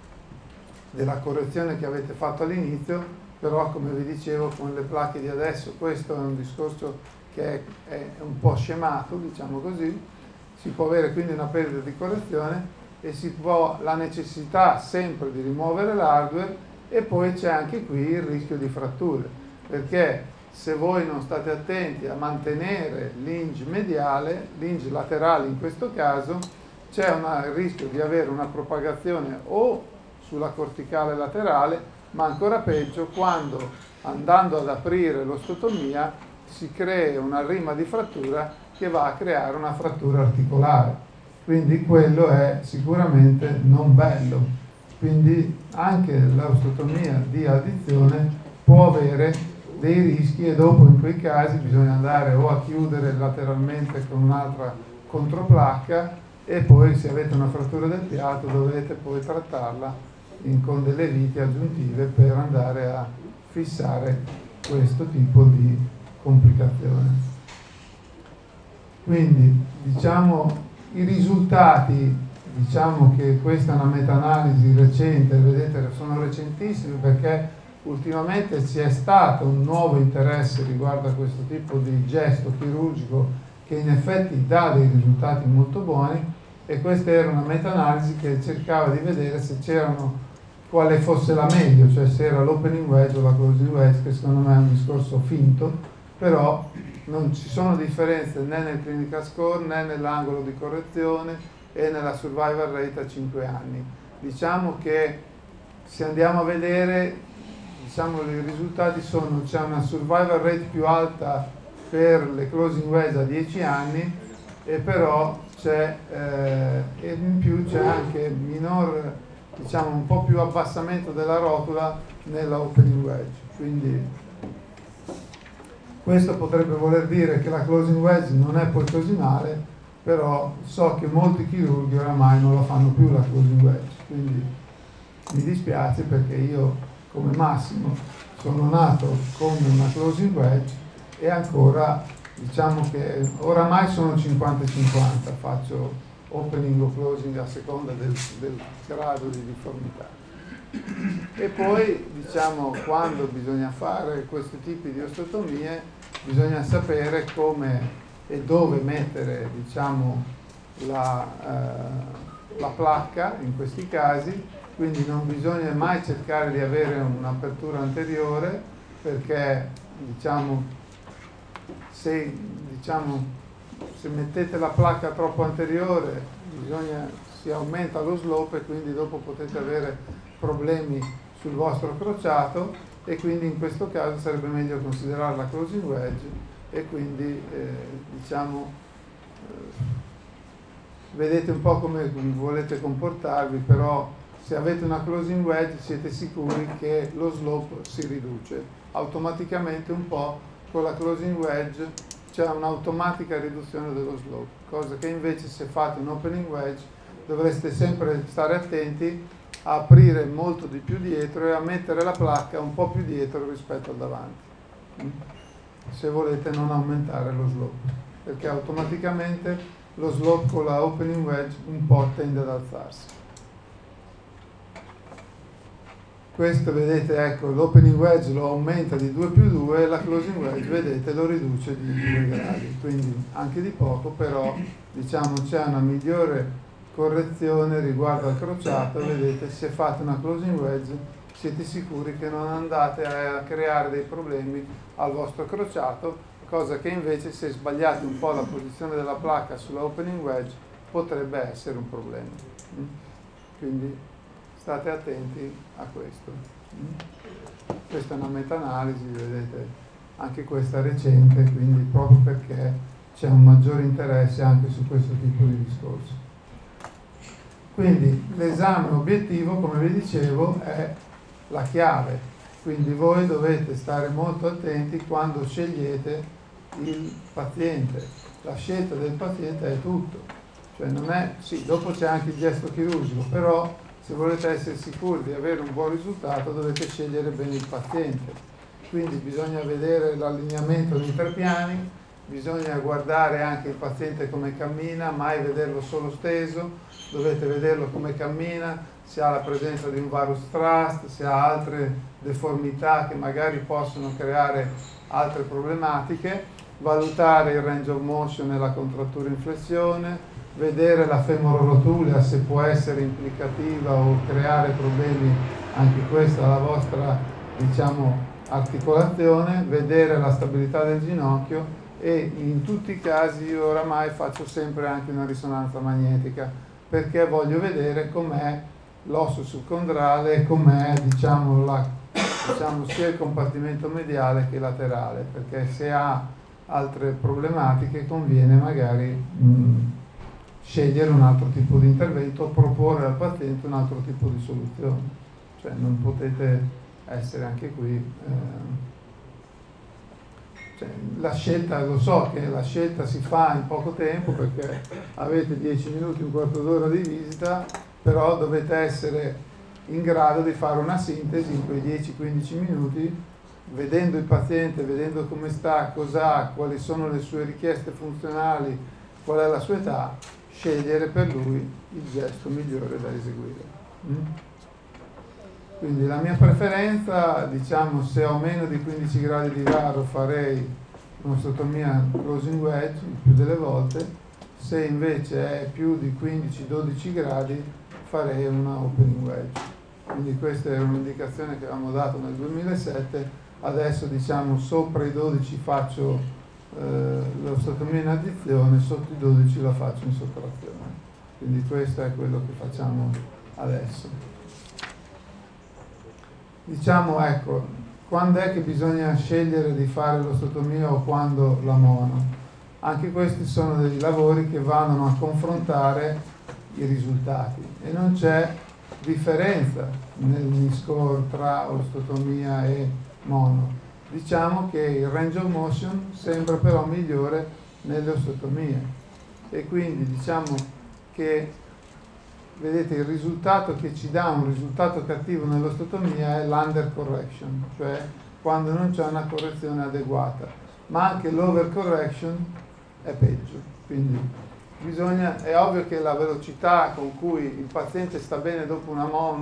della correzione che avete fatto all'inizio, però come vi dicevo con le placche di adesso questo è un discorso che è, è un po' scemato, diciamo così. Si può avere quindi una perdita di correzione e si può la necessità sempre di rimuovere l'hardware, e poi c'è anche qui il rischio di fratture, perché se voi non state attenti a mantenere l'hinge mediale, l'hinge laterale in questo caso, c'è il rischio di avere una propagazione o sulla corticale laterale, ma ancora peggio quando andando ad aprire l'osteotomia si crea una rima di frattura che va a creare una frattura articolare, quindi quello è sicuramente non bello. Quindi anche l'osteotomia di addizione può avere dei rischi, e dopo in quei casi bisogna andare o a chiudere lateralmente con un'altra controplacca, e poi se avete una frattura del piatto dovete poi trattarla in, con delle viti aggiuntive per andare a fissare questo tipo di complicazione. Quindi diciamo i risultati, diciamo che questa è una meta-analisi recente, vedete sono recentissimi perché ultimamente ci è stato un nuovo interesse riguardo a questo tipo di gesto chirurgico che in effetti dà dei risultati molto buoni, e questa era una meta-analisi che cercava di vedere se c'erano, quale fosse la meglio, cioè se era l'opening wedge o la closing wedge, che secondo me è un discorso finto, però non ci sono differenze né nel clinical score né nell'angolo di correzione e nella survival rate a cinque anni. Diciamo che se andiamo a vedere, diciamo, i risultati sono: c'è una survival rate più alta per le closing wedge a dieci anni, e però c'è eh, e in più c'è anche minor, diciamo, un po' più abbassamento della rotula nella opening wedge. Quindi questo potrebbe voler dire che la closing wedge non è poi così male, però so che molti chirurghi oramai non la fanno più la closing wedge, quindi mi dispiace perché io come Massimo sono nato con una closing wedge e ancora, diciamo che oramai sono cinquanta cinquanta, faccio opening o closing a seconda del, del grado di difformità. E poi, diciamo, quando bisogna fare questi tipi di osteotomie, bisogna sapere come e dove mettere, diciamo, la, eh, la placca in questi casi, quindi non bisogna mai cercare di avere un'apertura anteriore, perché, diciamo, se, diciamo, se mettete la placca troppo anteriore, bisogna, si aumenta lo slope e quindi dopo potete avere problemi sul vostro crociato, e quindi in questo caso sarebbe meglio considerare la closing wedge e quindi eh, diciamo eh, vedete un po' come volete comportarvi, però se avete una closing wedge siete sicuri che lo slope si riduce automaticamente un po'. Con la closing wedge c'è un'automatica riduzione dello slope, cosa che invece se fate un opening wedge dovreste sempre stare attenti a aprire molto di più dietro e a mettere la placca un po' più dietro rispetto al davanti, se volete non aumentare lo slope, perché automaticamente lo slope con la opening wedge un po' tende ad alzarsi. Questo, vedete, ecco, l'opening wedge lo aumenta di due più due e la closing wedge, vedete, lo riduce di due gradi, quindi anche di poco, però diciamo c'è una migliore correzione riguardo al crociato. Vedete, se fate una closing wedge siete sicuri che non andate a creare dei problemi al vostro crociato, cosa che invece se sbagliate un po' la posizione della placca sulla opening wedge potrebbe essere un problema. Quindi state attenti a questo. Questa è una meta-analisi, vedete, anche questa recente, quindi proprio perché c'è un maggiore interesse anche su questo tipo di discorso. Quindi l'esame obiettivo, come vi dicevo, è la chiave, quindi voi dovete stare molto attenti quando scegliete il paziente. La scelta del paziente è tutto, cioè non è, sì, dopo c'è anche il gesto chirurgico, però se volete essere sicuri di avere un buon risultato dovete scegliere bene il paziente. Quindi bisogna vedere l'allineamento dei tre piani, bisogna guardare anche il paziente come cammina, mai vederlo solo steso, dovete vederlo come cammina, se ha la presenza di un varus thrust, se ha altre deformità che magari possono creare altre problematiche, valutare il range of motion e la contrattura in flessione, vedere la femororotulia se può essere implicativa o creare problemi, anche questa alla vostra, diciamo, articolazione, vedere la stabilità del ginocchio, e in tutti i casi io oramai faccio sempre anche una risonanza magnetica, perché voglio vedere com'è l'osso subcondrale e com'è, diciamo, la, diciamo, sia il compartimento mediale che laterale, perché se ha altre problematiche conviene magari mh, scegliere un altro tipo di intervento o proporre al paziente un altro tipo di soluzione. Cioè non potete essere anche qui eh, cioè, la scelta, lo so che la scelta si fa in poco tempo perché avete dieci minuti, un quarto d'ora di visita, però dovete essere in grado di fare una sintesi in quei dieci quindici minuti, vedendo il paziente, vedendo come sta, cosa ha, quali sono le sue richieste funzionali, qual è la sua età, scegliere per lui il gesto migliore da eseguire. Mm? Quindi la mia preferenza, diciamo, se ho meno di quindici gradi di varo farei un'osteotomia closing wedge il più delle volte, se invece è più di quindici dodici gradi farei una opening wedge. Quindi questa è un'indicazione che avevamo dato nel duemilasette, adesso diciamo sopra i dodici faccio eh, l'osteotomia in addizione, sotto i dodici la faccio in sottrazione. Quindi questo è quello che facciamo adesso. Diciamo, ecco, quando è che bisogna scegliere di fare l'osteotomia o quando la mono? Anche questi sono dei lavori che vanno a confrontare i risultati e non c'è differenza nel M-score tra osteotomia e mono. Diciamo che il range of motion sembra però migliore nelle osteotomie e quindi diciamo che vedete il risultato che ci dà un risultato cattivo nell'osteotomia è l'under correction, cioè quando non c'è una correzione adeguata, ma anche l'over correction è peggio. Quindi bisogna, è ovvio che la velocità con cui il paziente sta bene dopo una mono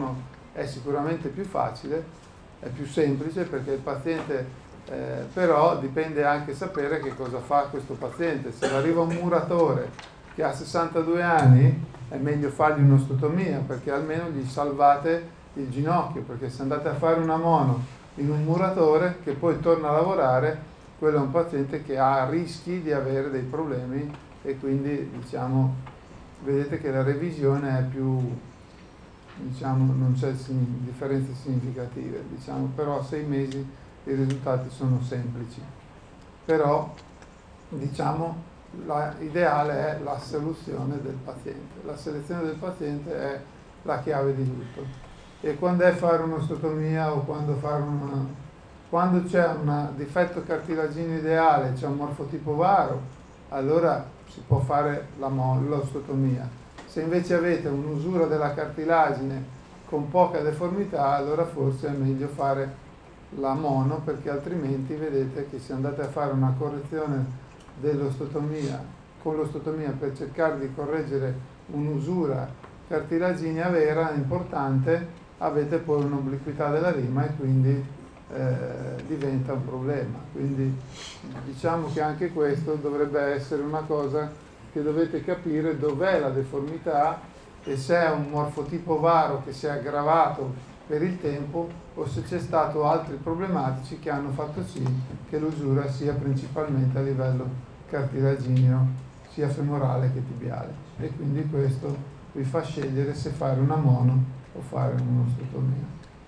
è sicuramente più facile, è più semplice, perché il paziente, eh, però dipende anche sapere che cosa fa questo paziente. Se arriva un muratore che ha sessantadue anni, è meglio fargli un'osteotomia, perché almeno gli salvate il ginocchio, perché se andate a fare una mono in un muratore che poi torna a lavorare, quello è un paziente che ha rischi di avere dei problemi, e quindi diciamo vedete che la revisione è più, diciamo, non c'è differenze significative, diciamo, però a sei mesi i risultati sono semplici. Però diciamo l'ideale è la soluzione del paziente, la selezione del paziente è la chiave di tutto. E quando è fare un'osteotomia o quando fare una, quando c'è un difetto cartilagino ideale, c'è un morfotipo varo, allora si può fare la l'osteotomia. Se invece avete un'usura della cartilagine con poca deformità, allora forse è meglio fare la mono, perché altrimenti vedete che se andate a fare una correzione dell'osteotomia con l'osteotomia per cercare di correggere un'usura cartilaginea vera importante, avete poi un'obliquità della lima e quindi eh, diventa un problema. Quindi diciamo che anche questo dovrebbe essere una cosa che dovete capire, dov'è la deformità e se è un morfotipo varo che si è aggravato per il tempo o se c'è stato altri problematici che hanno fatto sì che l'usura sia principalmente a livello cartilagineo, sia femorale che tibiale, e quindi questo vi fa scegliere se fare una mono o fare un'osteotomia.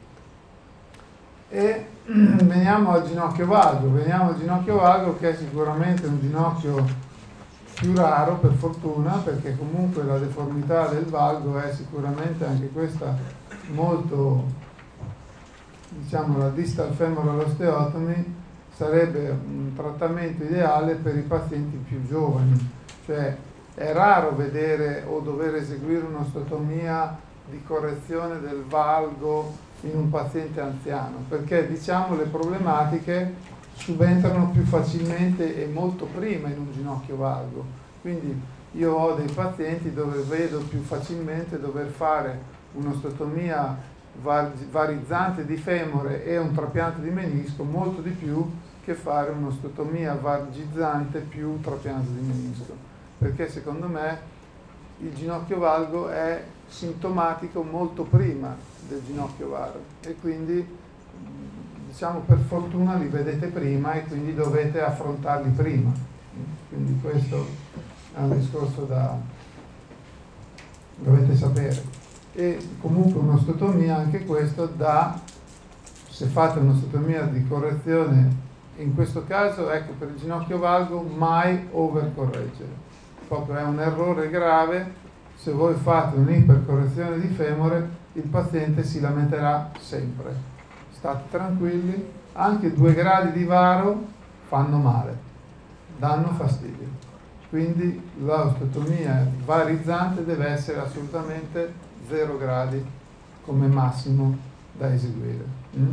E veniamo al ginocchio valgo, veniamo al ginocchio valgo che è sicuramente un ginocchio più raro, per fortuna, perché comunque la deformità del valgo è sicuramente anche questa molto, diciamo, la distal femoral osteotomy sarebbe un trattamento ideale per i pazienti più giovani, cioè è raro vedere o dover eseguire un'osteotomia di correzione del valgo in un paziente anziano, perché diciamo le problematiche subentrano più facilmente e molto prima in un ginocchio valgo. Quindi io ho dei pazienti dove vedo più facilmente dover fare un'osteotomia varizzante di femore e un trapianto di menisco molto di più che fare un'osteotomia vargizzante più trapianto di menisco, perché secondo me il ginocchio valgo è sintomatico molto prima del ginocchio varo e quindi diciamo per fortuna li vedete prima e quindi dovete affrontarli prima. Quindi questo è un discorso da dovete sapere. E comunque un'osteotomia, anche questo, da se fate un'osteotomia di correzione, in questo caso, ecco, per il ginocchio valgo mai overcorreggere, proprio è un errore grave. Se voi fate un'ipercorrezione di femore, il paziente si lamenterà sempre. State tranquilli, anche due gradi di varo fanno male, danno fastidio. Quindi l'osteotomia varizzante deve essere assolutamente zero gradi come massimo da eseguire. Mm?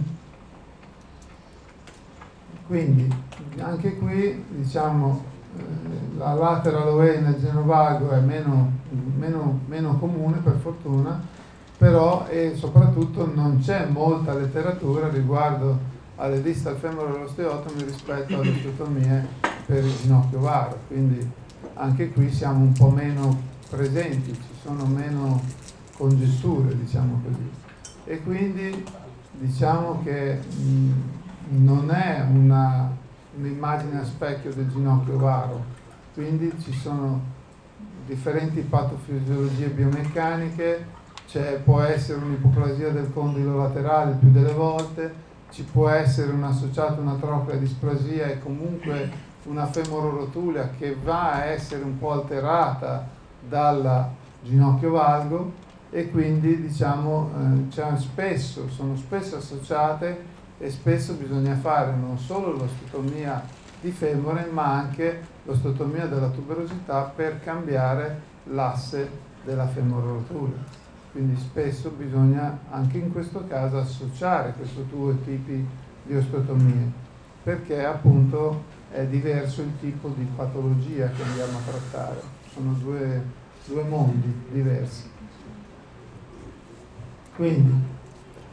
Quindi anche qui diciamo eh, la lateral away nel genovalgo è meno, meno, meno comune per fortuna, però e soprattutto non c'è molta letteratura riguardo alle distal femoral osteotomy rispetto alle osteotomie per il ginocchio varo, quindi anche qui siamo un po' meno presenti, ci sono meno congetture, diciamo così, e quindi diciamo che mh, non è una, un'immagine a specchio del ginocchio varo, quindi ci sono differenti patofisiologie biomeccaniche, c'è, può essere un'ipoplasia del condilo laterale più delle volte, ci può essere un'associata una troclea displasia e comunque una femororotulia che va a essere un po' alterata dal ginocchio valgo e quindi diciamo eh, c'è spesso, sono spesso associate e spesso bisogna fare non solo l'osteotomia di femore ma anche l'osteotomia della tuberosità per cambiare l'asse della femororotulia. Quindi spesso bisogna anche in questo caso associare questi due tipi di osteotomie perché appunto è diverso il tipo di patologia che andiamo a trattare, sono due, due mondi diversi. Quindi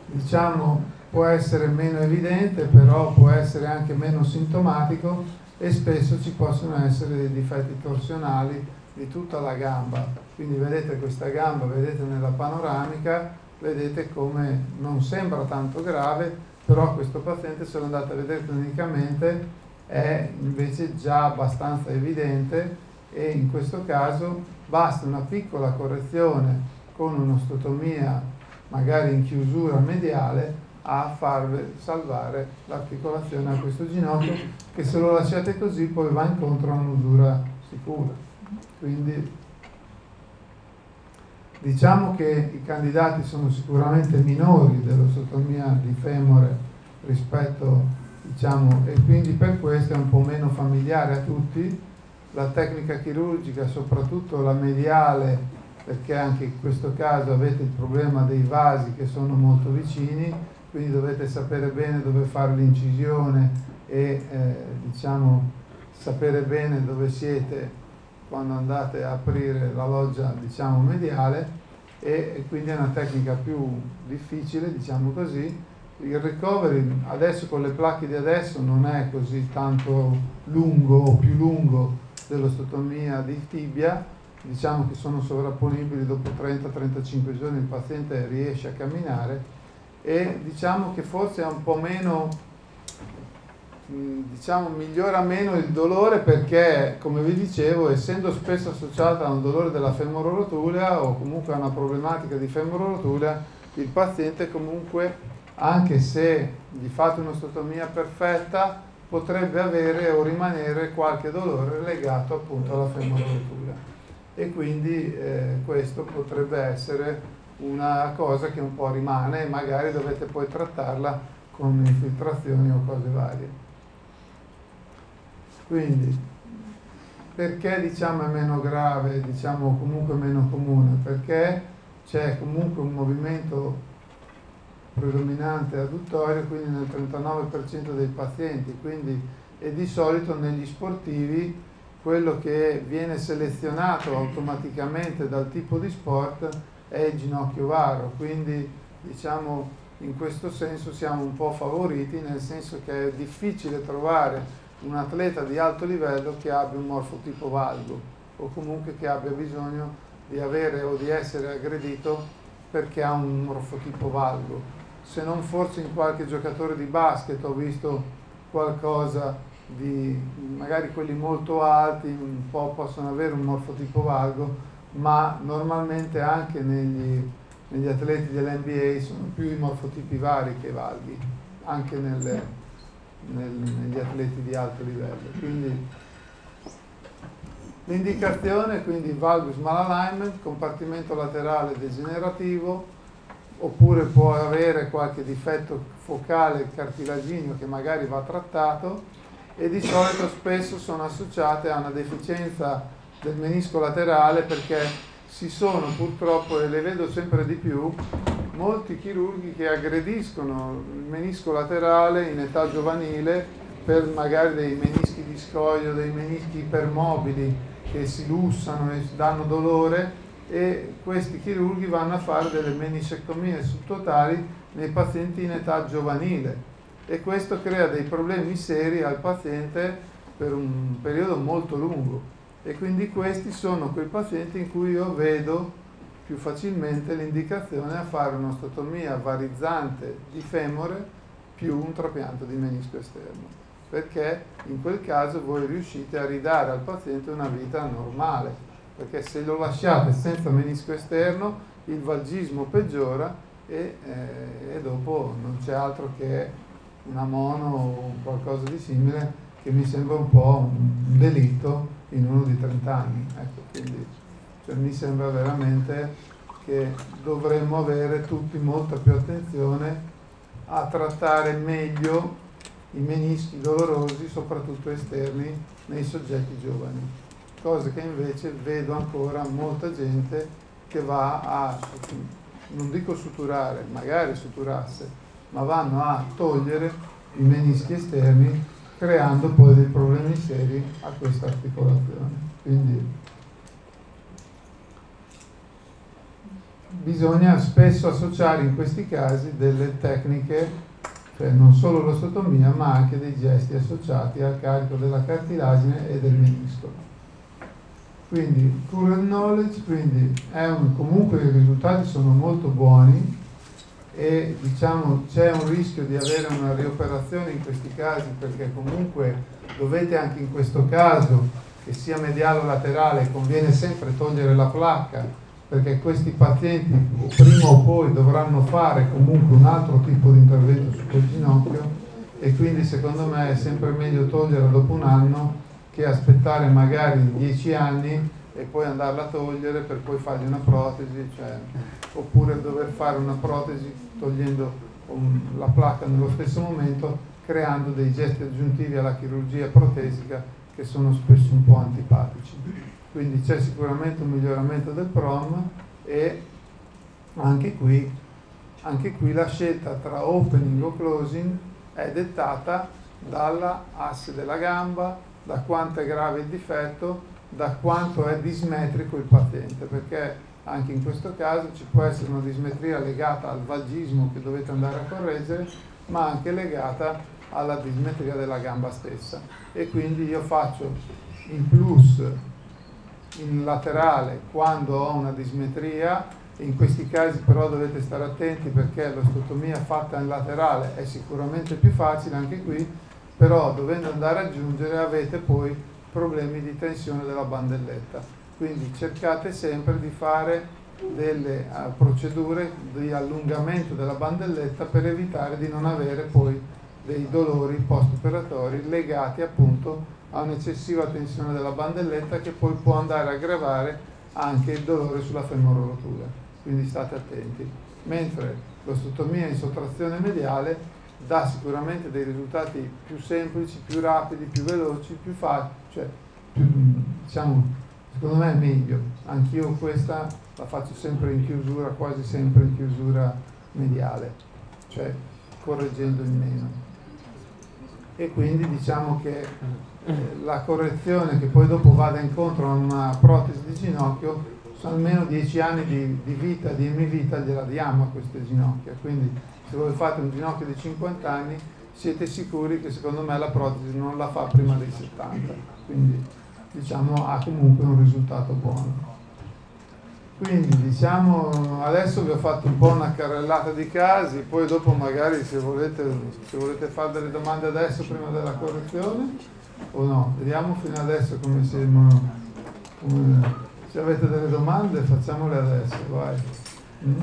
diciamo, può essere meno evidente, però può essere anche meno sintomatico, e spesso ci possono essere dei difetti torsionali di tutta la gamba. Quindi vedete questa gamba, vedete nella panoramica, vedete come non sembra tanto grave, però questo paziente, se lo andate a vedere clinicamente, è invece già abbastanza evidente, e in questo caso basta una piccola correzione con un'osteotomia magari in chiusura mediale a farvi salvare l'articolazione a questo ginocchio, che se lo lasciate così poi va incontro a un'usura sicura. Quindi diciamo che i candidati sono sicuramente minori dell'osteotomia di femore rispetto, diciamo, e quindi per questo è un po' meno familiare a tutti. La tecnica chirurgica, soprattutto la mediale, perché anche in questo caso avete il problema dei vasi che sono molto vicini, quindi dovete sapere bene dove fare l'incisione e eh, diciamo sapere bene dove siete quando andate a aprire la loggia, diciamo, mediale, e, e quindi è una tecnica più difficile, diciamo così. Il recovery adesso con le placche di adesso non è così tanto lungo o più lungo dell'osteotomia di tibia, diciamo che sono sovrapponibili dopo trenta trentacinque giorni, il paziente riesce a camminare, e diciamo che forse è un po' meno, diciamo, migliora meno il dolore, perché, come vi dicevo, essendo spesso associata a un dolore della femororotulea o comunque a una problematica di femororotulea, il paziente comunque, anche se gli fate un'osteotomia perfetta, potrebbe avere o rimanere qualche dolore legato appunto alla femororotulea, e quindi eh, questo potrebbe essere una cosa che un po' rimane, e magari dovete poi trattarla con infiltrazioni o cose varie. Quindi perché, diciamo, è meno grave, diciamo comunque meno comune? Perché c'è comunque un movimento predominante adduttorio, quindi nel trentanove per cento dei pazienti, quindi, e di solito negli sportivi quello che viene selezionato automaticamente dal tipo di sport è il ginocchio varo, quindi diciamo in questo senso siamo un po' favoriti, nel senso che è difficile trovare un atleta di alto livello che abbia un morfotipo valgo, o comunque che abbia bisogno di avere o di essere aggredito perché ha un morfotipo valgo. Se non forse in qualche giocatore di basket ho visto qualcosa di, magari quelli molto alti un po' possono avere un morfotipo valgo, ma normalmente anche negli, negli atleti dell'N B A sono più i morfotipi vari che valghi, anche nelle, nel, negli atleti di alto livello. Quindi l'indicazione, quindi valgus malalignment, compartimento laterale degenerativo, oppure può avere qualche difetto focale cartilagineo che magari va trattato, e di solito spesso sono associate a una deficienza del menisco laterale, perché si sono purtroppo, e le vedo sempre di più, molti chirurghi che aggrediscono il menisco laterale in età giovanile per magari dei menischi di scoglio, dei menischi ipermobili che si lussano e danno dolore, e questi chirurghi vanno a fare delle meniscectomie subtotali nei pazienti in età giovanile, e questo crea dei problemi seri al paziente per un periodo molto lungo, e quindi questi sono quei pazienti in cui io vedo più facilmente l'indicazione a fare un'osteotomia varizzante di femore più un trapianto di menisco esterno, perché in quel caso voi riuscite a ridare al paziente una vita normale, perché se lo lasciate senza menisco esterno il valgismo peggiora e, eh, e dopo non c'è altro che una mono o qualcosa di simile, che mi sembra un po' un delitto in uno di trenta anni. Ecco, quindi cioè, mi sembra veramente che dovremmo avere tutti molta più attenzione a trattare meglio i menischi dolorosi, soprattutto esterni, nei soggetti giovani. Cosa che invece vedo ancora molta gente che va a, non dico suturare, magari suturasse, ma vanno a togliere i menischi esterni, creando poi dei problemi seri a questa articolazione. Quindi bisogna spesso associare in questi casi delle tecniche, cioè non solo l'osteotomia, ma anche dei gesti associati al carico della cartilagine e del menisco. Quindi current knowledge, quindi è un, comunque i risultati sono molto buoni e diciamo c'è un rischio di avere una rioperazione in questi casi, perché comunque dovete anche in questo caso, che sia mediale o laterale, conviene sempre togliere la placca, perché questi pazienti prima o poi dovranno fare comunque un altro tipo di intervento su quel ginocchio, e quindi secondo me è sempre meglio toglierla dopo un anno che aspettare magari dieci anni e poi andarla a togliere per poi fargli una protesi, cioè, oppure dover fare una protesi togliendo um, la placca nello stesso momento, creando dei gesti aggiuntivi alla chirurgia protesica che sono spesso un po' antipatici. Quindi c'è sicuramente un miglioramento del P R O M, e anche qui, anche qui la scelta tra opening o closing è dettata dalla asse della gamba, da quanto è grave il difetto, da quanto è dismetrico il paziente, perché anche in questo caso ci può essere una dismetria legata al valgismo che dovete andare a correggere, ma anche legata alla dismetria della gamba stessa, e quindi io faccio il plus in laterale quando ho una dismetria. In questi casi però dovete stare attenti, perché l'osteotomia fatta in laterale è sicuramente più facile anche qui, però dovendo andare ad aggiungere avete poi problemi di tensione della bandelletta, quindi cercate sempre di fare delle uh, procedure di allungamento della bandelletta per evitare di non avere poi dei dolori post-operatori legati appunto a un'eccessiva tensione della bandelletta, che poi può andare a aggravare anche il dolore sulla femororotura, quindi state attenti. Mentre l'osteotomia in sottrazione mediale dà sicuramente dei risultati più semplici, più rapidi, più veloci, più facili, cioè più, diciamo, secondo me è meglio. Anch'io questa la faccio sempre in chiusura, quasi sempre in chiusura mediale, cioè correggendo il meno. E quindi diciamo che la correzione che poi dopo vada incontro a una protesi di ginocchio, sono almeno dieci anni di, di vita, di emivita gliela diamo a queste ginocchia, quindi se voi fate un ginocchio di cinquanta anni siete sicuri che secondo me la protesi non la fa prima dei settanta, quindi diciamo ha comunque un risultato buono. Quindi diciamo adesso vi ho fatto un po' una carrellata di casi, poi dopo magari se volete, se volete fare delle domande adesso prima della correzione o no, vediamo fino adesso come siamo, come, se avete delle domande facciamole adesso, vai. Mm?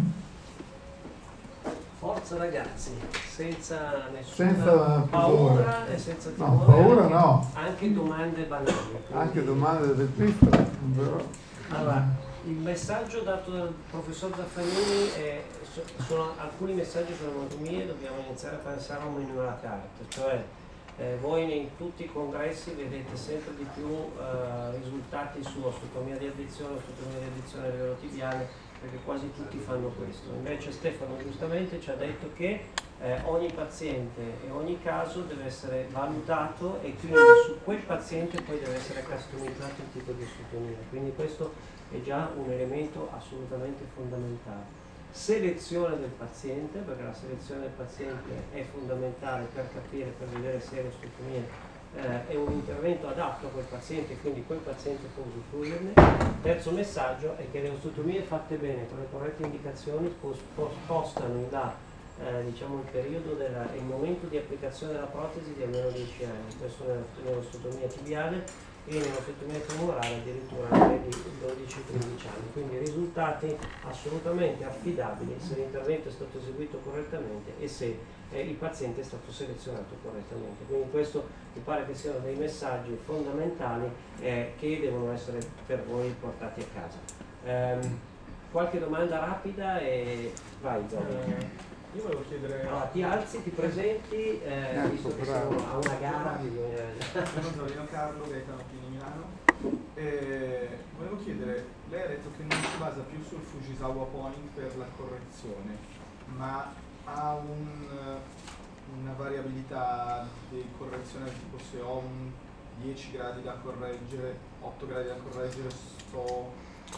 Forza ragazzi, senza nessuna senza paura e senza timore. No, paura anche, no. Anche domande banali. Quindi... Anche domande del piffero, però. Allora, il messaggio dato dal professor Zaffagnini è, sono alcuni messaggi sull'anatomia, dobbiamo iniziare a pensare a un menu alla carta, cioè eh, voi in tutti i congressi vedete sempre di più eh, risultati su osteotomia di addizione, osteotomia di addizione a livello tibiale, perché quasi tutti fanno questo. Invece Stefano giustamente ci ha detto che eh, ogni paziente e ogni caso deve essere valutato, e quindi su quel paziente poi deve essere customizzato il tipo di osteotomia, quindi questo è già un elemento assolutamente fondamentale. Selezione del paziente, perché la selezione del paziente è fondamentale per capire, per vedere se l'osteotomia eh, è un intervento adatto a quel paziente, quindi quel paziente può usufruirne. Terzo messaggio è che le osteotomie fatte bene con le corrette indicazioni spostano in là eh, diciamo il periodo della, il momento di applicazione della protesi di almeno dieci anni, questo nell'osteotomia tibiale, e nell'osteotomia femorale addirittura di dodici tredici anni, quindi risultati assolutamente affidabili se l'intervento è stato eseguito correttamente e se eh, il paziente è stato selezionato correttamente. Quindi questo mi pare che siano dei messaggi fondamentali eh, che devono essere per voi portati a casa. Um, qualche domanda rapida e vai Giovanni. Io volevo chiedere... Allora, ti alzi, ti presenti, eh, ecco, visto che bravo. siamo a una gara. Sono Torino Carlo, Gaetano Pini Milano. E volevo chiedere, lei ha detto che non si basa più sul Fujisawa Point per la correzione, ma ha un, una variabilità di correzione, tipo se ho un dieci gradi da correggere, otto gradi da correggere, sto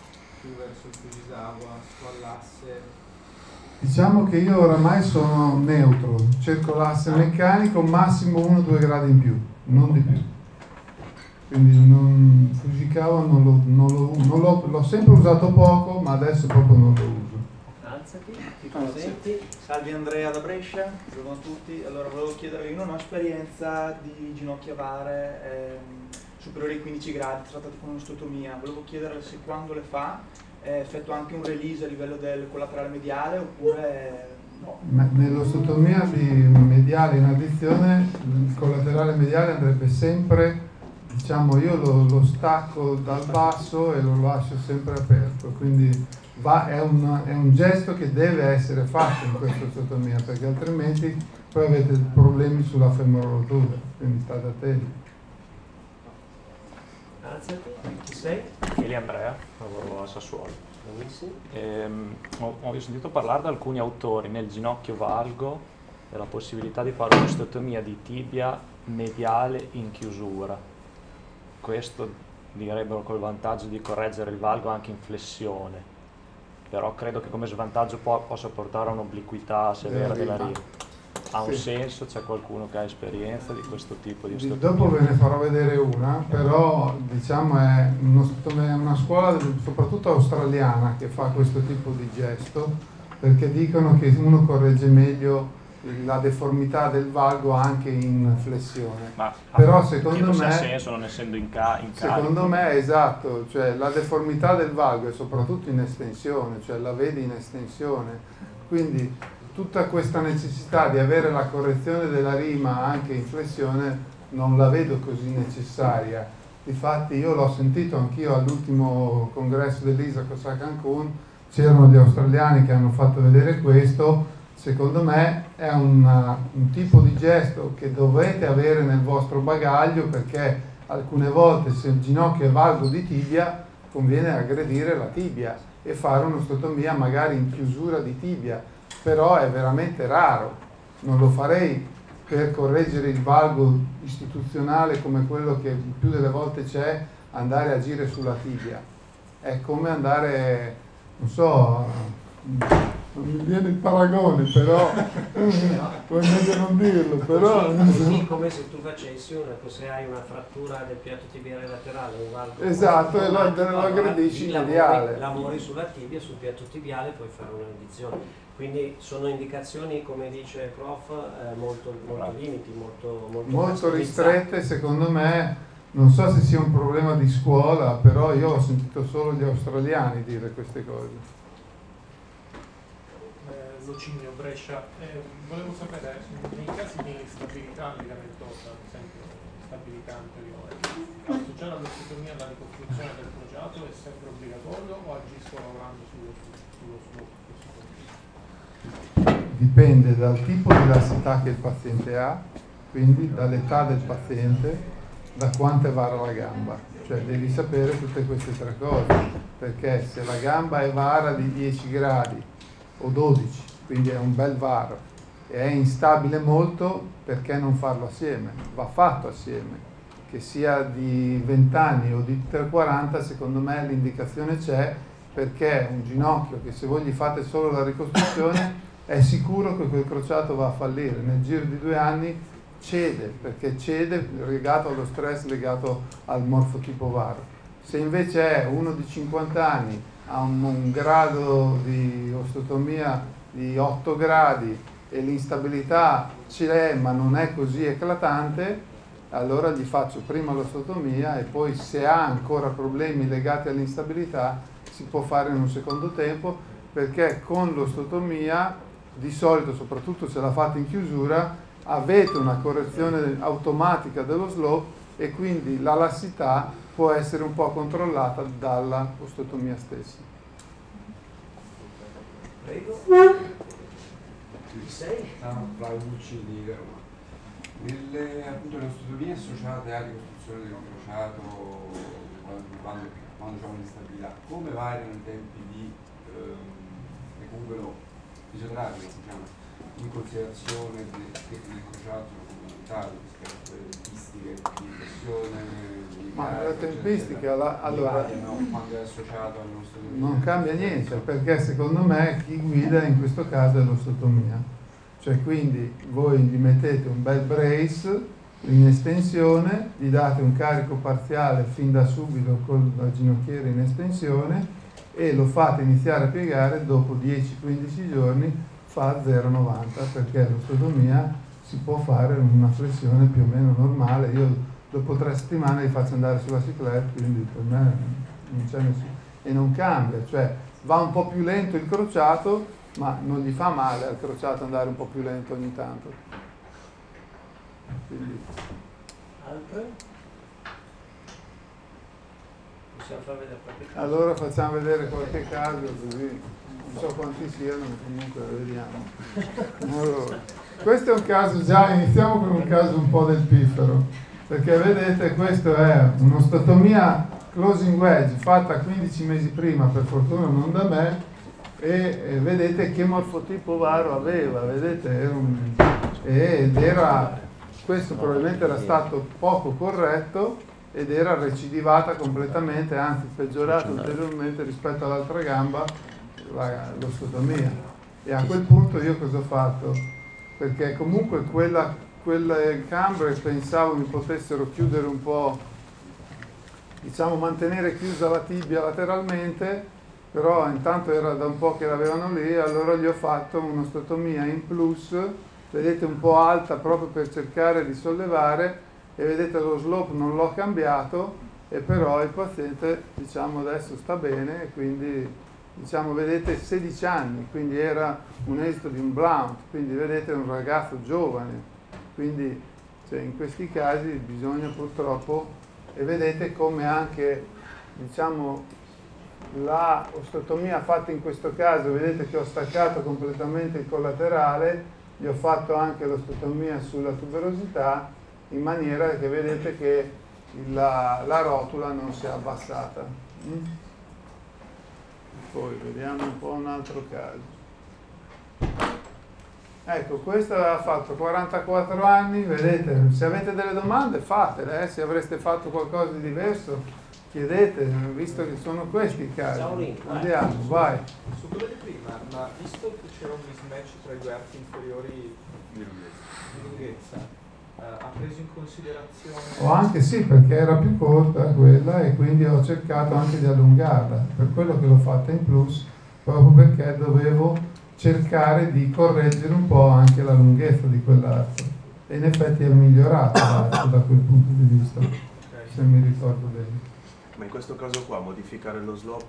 più verso il Fujisawa, su all'asse? Diciamo che io oramai sono neutro, cerco l'asse meccanico massimo uno o due gradi in più, non di più. Quindi non, Fujikawa non l'ho, non l'ho, non l'ho, l'ho sempre usato poco, ma adesso proprio non lo uso. Alzati, ti presenti. Salve Andrea da Brescia, buongiorno a tutti. Allora volevo chiedervi, io non ho esperienza di ginocchia avare ehm, superiori ai quindici gradi, trattate con un'osteotomia. Volevo chiedere se quando le fa eh, effettua anche un release a livello del collaterale mediale oppure no. Nell'osteotomia di mediale in addizione, il collaterale mediale andrebbe sempre, diciamo, io lo, lo stacco dal basso e lo lascio sempre aperto, quindi va, è, un, è un gesto che deve essere fatto in questa osteotomia, perché altrimenti poi avete problemi sulla femororotura, quindi state attenti. Alzati, chi sei? Fili Andrea, lavoro a Sassuolo. Benissimo. Ehm, ho, ho sentito parlare da alcuni autori nel ginocchio valgo della possibilità di fare un'osteotomia di tibia mediale in chiusura. Questo direbbero col vantaggio di correggere il valgo anche in flessione, però credo che come svantaggio po- possa portare a un'obliquità severa della riga. Ha un Sì. senso? C'è qualcuno che ha esperienza di questo tipo di Di- osteotomia? Dopo ve ne farò vedere una, però diciamo è, uno- è una scuola soprattutto australiana che fa questo tipo di gesto, perché dicono che uno corregge meglio la deformità del valgo anche in flessione. Ma Però ah, secondo chiedo se me- ha senso non essendo in, ca- in carico. Secondo me è esatto, cioè la deformità del valgo è soprattutto in estensione, cioè la vedi in estensione, quindi tutta questa necessità di avere la correzione della rima anche in flessione non la vedo così necessaria. Difatti io l'ho sentito anch'io all'ultimo congresso dell'I S A C O S a Cancun, c'erano gli australiani che hanno fatto vedere questo. Secondo me è una, un tipo di gesto che dovete avere nel vostro bagaglio, perché alcune volte se il ginocchio è valgo di tibia conviene aggredire la tibia e fare un'osteotomia magari in chiusura di tibia, però è veramente raro. Non lo farei per correggere il valgo istituzionale come quello che più delle volte c'è, andare a agire sulla tibia. È come andare, non so, non mi viene il paragone, però puoi meglio non dirlo, però Così, così come se tu facessi una, se hai una frattura del piatto tibiale laterale, un valgo esatto, e lo, automatico, lo aggredisci in lavori- mediale. Lavori sulla tibia, sul piatto tibiale, puoi fare un'edizione. Quindi sono indicazioni, come dice il prof, eh, molto, molto limiti, molto, molto, Molto customizzate. ristrette, secondo me. Non so se sia un problema di scuola, però io ho sentito solo gli australiani dire queste cose. Eh, Lucinio, Brescia. Eh, volevo sapere, nei casi di instabilità ligamentosa, ad esempio instabilità anteriore, associare all'osteotomia alla ricostruzione del crociato è sempre obbligatorio o agisco lavorando sullo sullo sviluppo? Dipende dal tipo di lassità che il paziente ha, quindi dall'età del paziente, da quanto è vara la gamba. Cioè devi sapere tutte queste tre cose, perché se la gamba è vara di dieci gradi o dodici, quindi è un bel varo, e è instabile molto, perché non farlo assieme? Va fatto assieme, che sia di venti anni o di quaranta, secondo me l'indicazione c'è, perché un ginocchio che se voi gli fate solo la ricostruzione è sicuro che quel crociato va a fallire, nel giro di due anni cede, perché cede legato allo stress legato al morfotipo varo. Se invece è uno di cinquanta anni, ha un, un grado di osteotomia di otto gradi e l'instabilità c'è ma non è così eclatante, allora gli faccio prima l'osteotomia e poi se ha ancora problemi legati all'instabilità si può fare in un secondo tempo, perché con l'osteotomia di solito, soprattutto se la fate in chiusura, avete una correzione automatica dello slope e quindi la lassità può essere un po' controllata dalla osteotomia stessa. Prego. Chi sei? Ciao, Flavio Bucci di Roma. Nelle appunto le osteotomie associate alla ricostruzione del crociato quando, quando, quando c'è un'instabilità, come variano i tempi di ehm, recupero fisioterapico, diciamo, in considerazione del, del crociato velocità, rispetto alle tempistiche di flessione? Ma la tempistica, la, allora, quando è associato all'osteotomia non cambia niente, perché secondo me chi guida in questo caso è l'osteotomia. Cioè, quindi voi gli mettete un bel brace in estensione, gli date un carico parziale fin da subito con la ginocchiera in estensione e lo fate iniziare a piegare, dopo dieci quindici giorni fa zero virgola novanta, perché l'osteotomia si può fare una flessione più o meno normale. Io dopo tre settimane li faccio andare sulla ciclette, quindi per me non c'è nessuno. E non cambia, cioè va un po' più lento il crociato, ma non gli fa male al crociato andare un po' più lento ogni tanto. Quindi. Altre? Possiamo far vedere qualche caso? Allora facciamo vedere qualche caso, così non so quanti siano, ma comunque vediamo. Allora, questo è un caso, già iniziamo con un caso un po' del piffero. Perché vedete, questo è un'osteotomia closing wedge fatta quindici mesi prima, per fortuna non da me, e, e vedete che morfotipo varo aveva, vedete, era un, ed era, questo probabilmente era stato poco corretto ed era recidivata completamente, anzi peggiorata ulteriormente rispetto all'altra gamba, la, l'osteotomia. E a quel punto io cosa ho fatto? Perché comunque quella quelle cambre pensavo mi potessero chiudere un po', diciamo mantenere chiusa la tibia lateralmente, però intanto era da un po' che l'avevano lì, allora gli ho fatto un'osteotomia in plus, vedete, un po' alta proprio per cercare di sollevare, e vedete lo slope non l'ho cambiato, e però il paziente, diciamo, adesso sta bene, e quindi, diciamo, vedete, sedici anni, quindi era un esito di un blount, quindi vedete un ragazzo giovane. Quindi cioè, in questi casi bisogna purtroppo, e vedete come anche, diciamo, la osteotomia fatta in questo caso, vedete che ho staccato completamente il collaterale, gli ho fatto anche l'osteotomia sulla tuberosità, in maniera che vedete che la, la rotula non si è abbassata. Mm? Poi vediamo un po' un altro caso. Ecco, questo ha fatto quarantaquattro anni, vedete, se avete delle domande fatele, eh? Se avreste fatto qualcosa di diverso chiedete, visto che sono questi i casi. Andiamo, vai. Su quello di prima, ma visto che c'era un mismatch tra i due arti inferiori di lunghezza, eh, ha preso in considerazione... O anche sì, perché era più corta quella e quindi ho cercato anche di allungarla, per quello che l'ho fatta in plus, proprio perché dovevo cercare di correggere un po' anche la lunghezza di quell'arco, e in effetti è migliorato l'arco da quel punto di vista, se mi ricordo bene. Ma in questo caso qua modificare lo slope?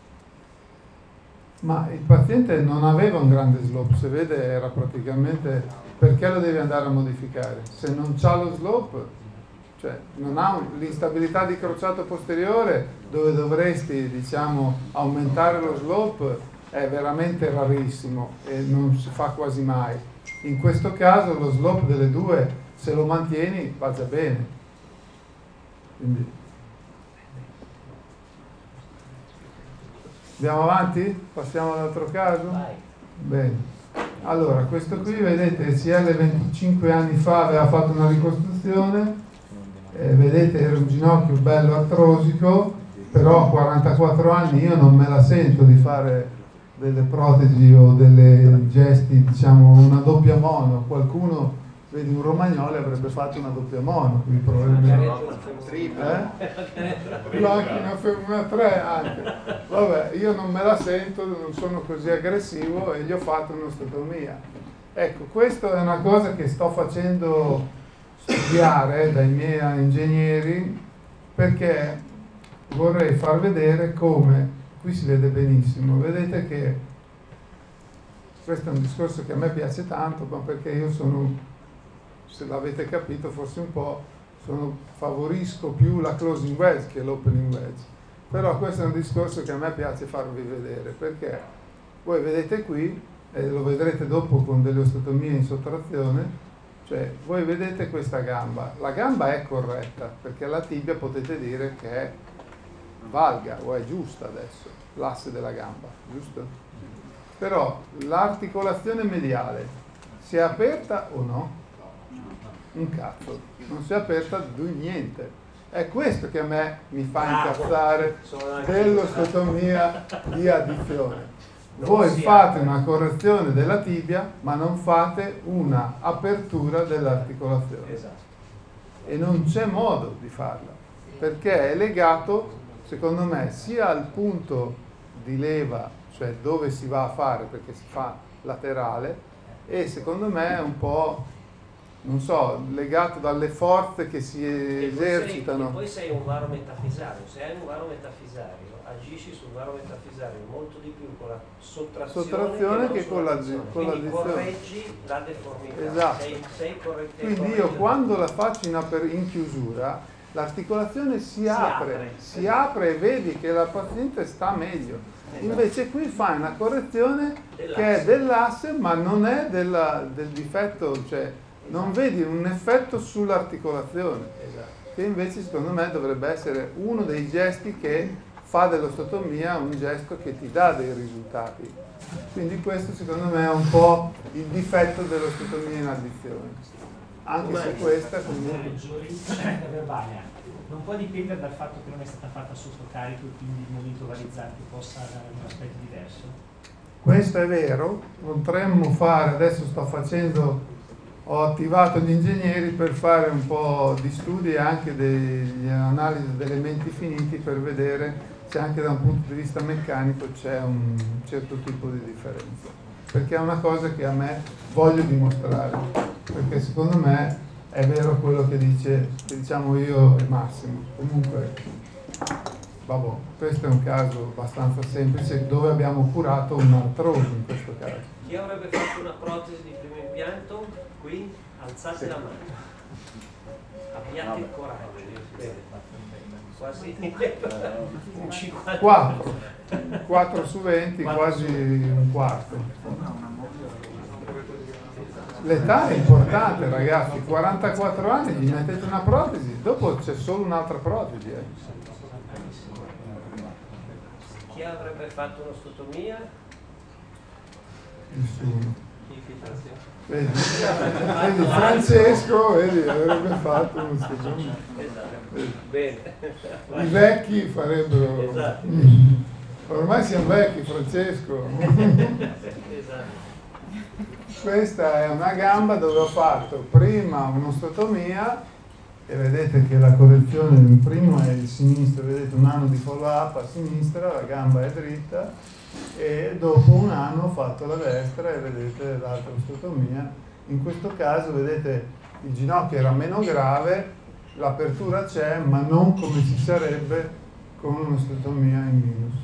Ma il paziente non aveva un grande slope, se vede era praticamente, perché lo devi andare a modificare? Se non c'ha lo slope, cioè non ha un, l'instabilità di crociato posteriore, dove dovresti, diciamo, aumentare lo slope, è veramente rarissimo e non si fa quasi mai. In questo caso lo slope delle due, se lo mantieni, va già bene. Quindi. Andiamo avanti? Passiamo all'altro caso? Vai. Bene. Allora, questo qui, vedete, C L venticinque anni fa aveva fatto una ricostruzione, eh, vedete, era un ginocchio bello artrosico, però a quarantaquattro anni io non me la sento di fare delle protesi o delle gesti, diciamo una doppia mono. Qualcuno, vedi, un romagnolo avrebbe fatto una doppia mono, quindi probabilmente eh? No, anche una, una tre anche. Vabbè, io non me la sento, non sono così aggressivo e gli ho fatto un'osteotomia. Ecco, questa è una cosa che sto facendo studiare dai miei ingegneri, perché vorrei far vedere come, qui si vede benissimo, vedete che questo è un discorso che a me piace tanto, ma perché io sono, se l'avete capito forse un po', sono, favorisco più la closing wedge che l'opening wedge, però questo è un discorso che a me piace farvi vedere, perché voi vedete qui, e lo vedrete dopo con delle osteotomie in sottrazione, cioè voi vedete questa gamba, la gamba è corretta, perché la tibia potete dire che è valga o è giusta adesso, l'asse della gamba, giusto? Però l'articolazione mediale si è aperta o no? un cazzo, non si è aperta niente. È questo che a me mi fa incazzare dell'osteotomia di addizione. Voi fate una correzione della tibia, ma non fate una apertura dell'articolazione. Esatto. E non c'è modo di farla, perché è legato, secondo me, sia al punto di leva, cioè dove si va a fare, perché si fa laterale, e secondo me è un po', non so, legato dalle forze che si esercitano. E poi sei un varo metafisario, se hai un varo metafisario agisci sul varo metafisario molto di più con la sottrazione, sottrazione che, che con la con l'addizione. Correggi la deformità. Esatto. Sei, sei corrette, Quindi io quando la faccio in, in chiusura, l'articolazione si, si apre, apre, si apre e vedi che la paziente sta meglio. Esatto. Invece qui fai una correzione che è dell'asse, ma non è della, del difetto, cioè non vedi un effetto sull'articolazione, esatto. Che invece secondo me dovrebbe essere uno dei gesti che fa dell'osteotomia un gesto che ti dà dei risultati. Quindi questo secondo me è un po' il difetto dell'osteotomia in addizione. Anche se questa comunque... Non può dipendere dal fatto che non è stata fatta sotto carico e quindi il movimento valizzante possa dare un aspetto diverso? Questo è vero, potremmo fare, adesso sto facendo, ho attivato gli ingegneri per fare un po' di studi e anche delle analisi di elementi finiti per vedere se anche da un punto di vista meccanico c'è un certo tipo di differenza, perché è una cosa che a me voglio dimostrare, perché secondo me è vero quello che dice, che diciamo io e Massimo. Comunque, vabbè, questo è un caso abbastanza semplice dove abbiamo curato un'artrosi in questo caso. Chi avrebbe fatto una protesi di primo impianto? Qui alzate sì. La mano. Abbiate il coraggio. Quasi un cinquanta. quattro. quattro su venti, quasi un quarto. L'età è importante, ragazzi, quarantaquattro anni, gli mettete una protesi, dopo c'è solo un'altra protesi. Eh. Chi avrebbe fatto un'osteotomia? Nessuno. Vedi, vedi Francesco, vedi, avrebbe fatto un'osteotomia. Esatto. Bene. I vecchi farebbero... Esatto. Ormai siamo vecchi, Francesco. Esatto. Questa è una gamba dove ho fatto prima un'osteotomia e vedete che la correzione, il primo è il sinistro, vedete un anno di follow up a sinistra, la gamba è dritta, e dopo un anno ho fatto la destra e vedete l'altra osteotomia. In questo caso vedete il ginocchio era meno grave, l'apertura c'è, ma non come ci sarebbe con un'osteotomia in minus.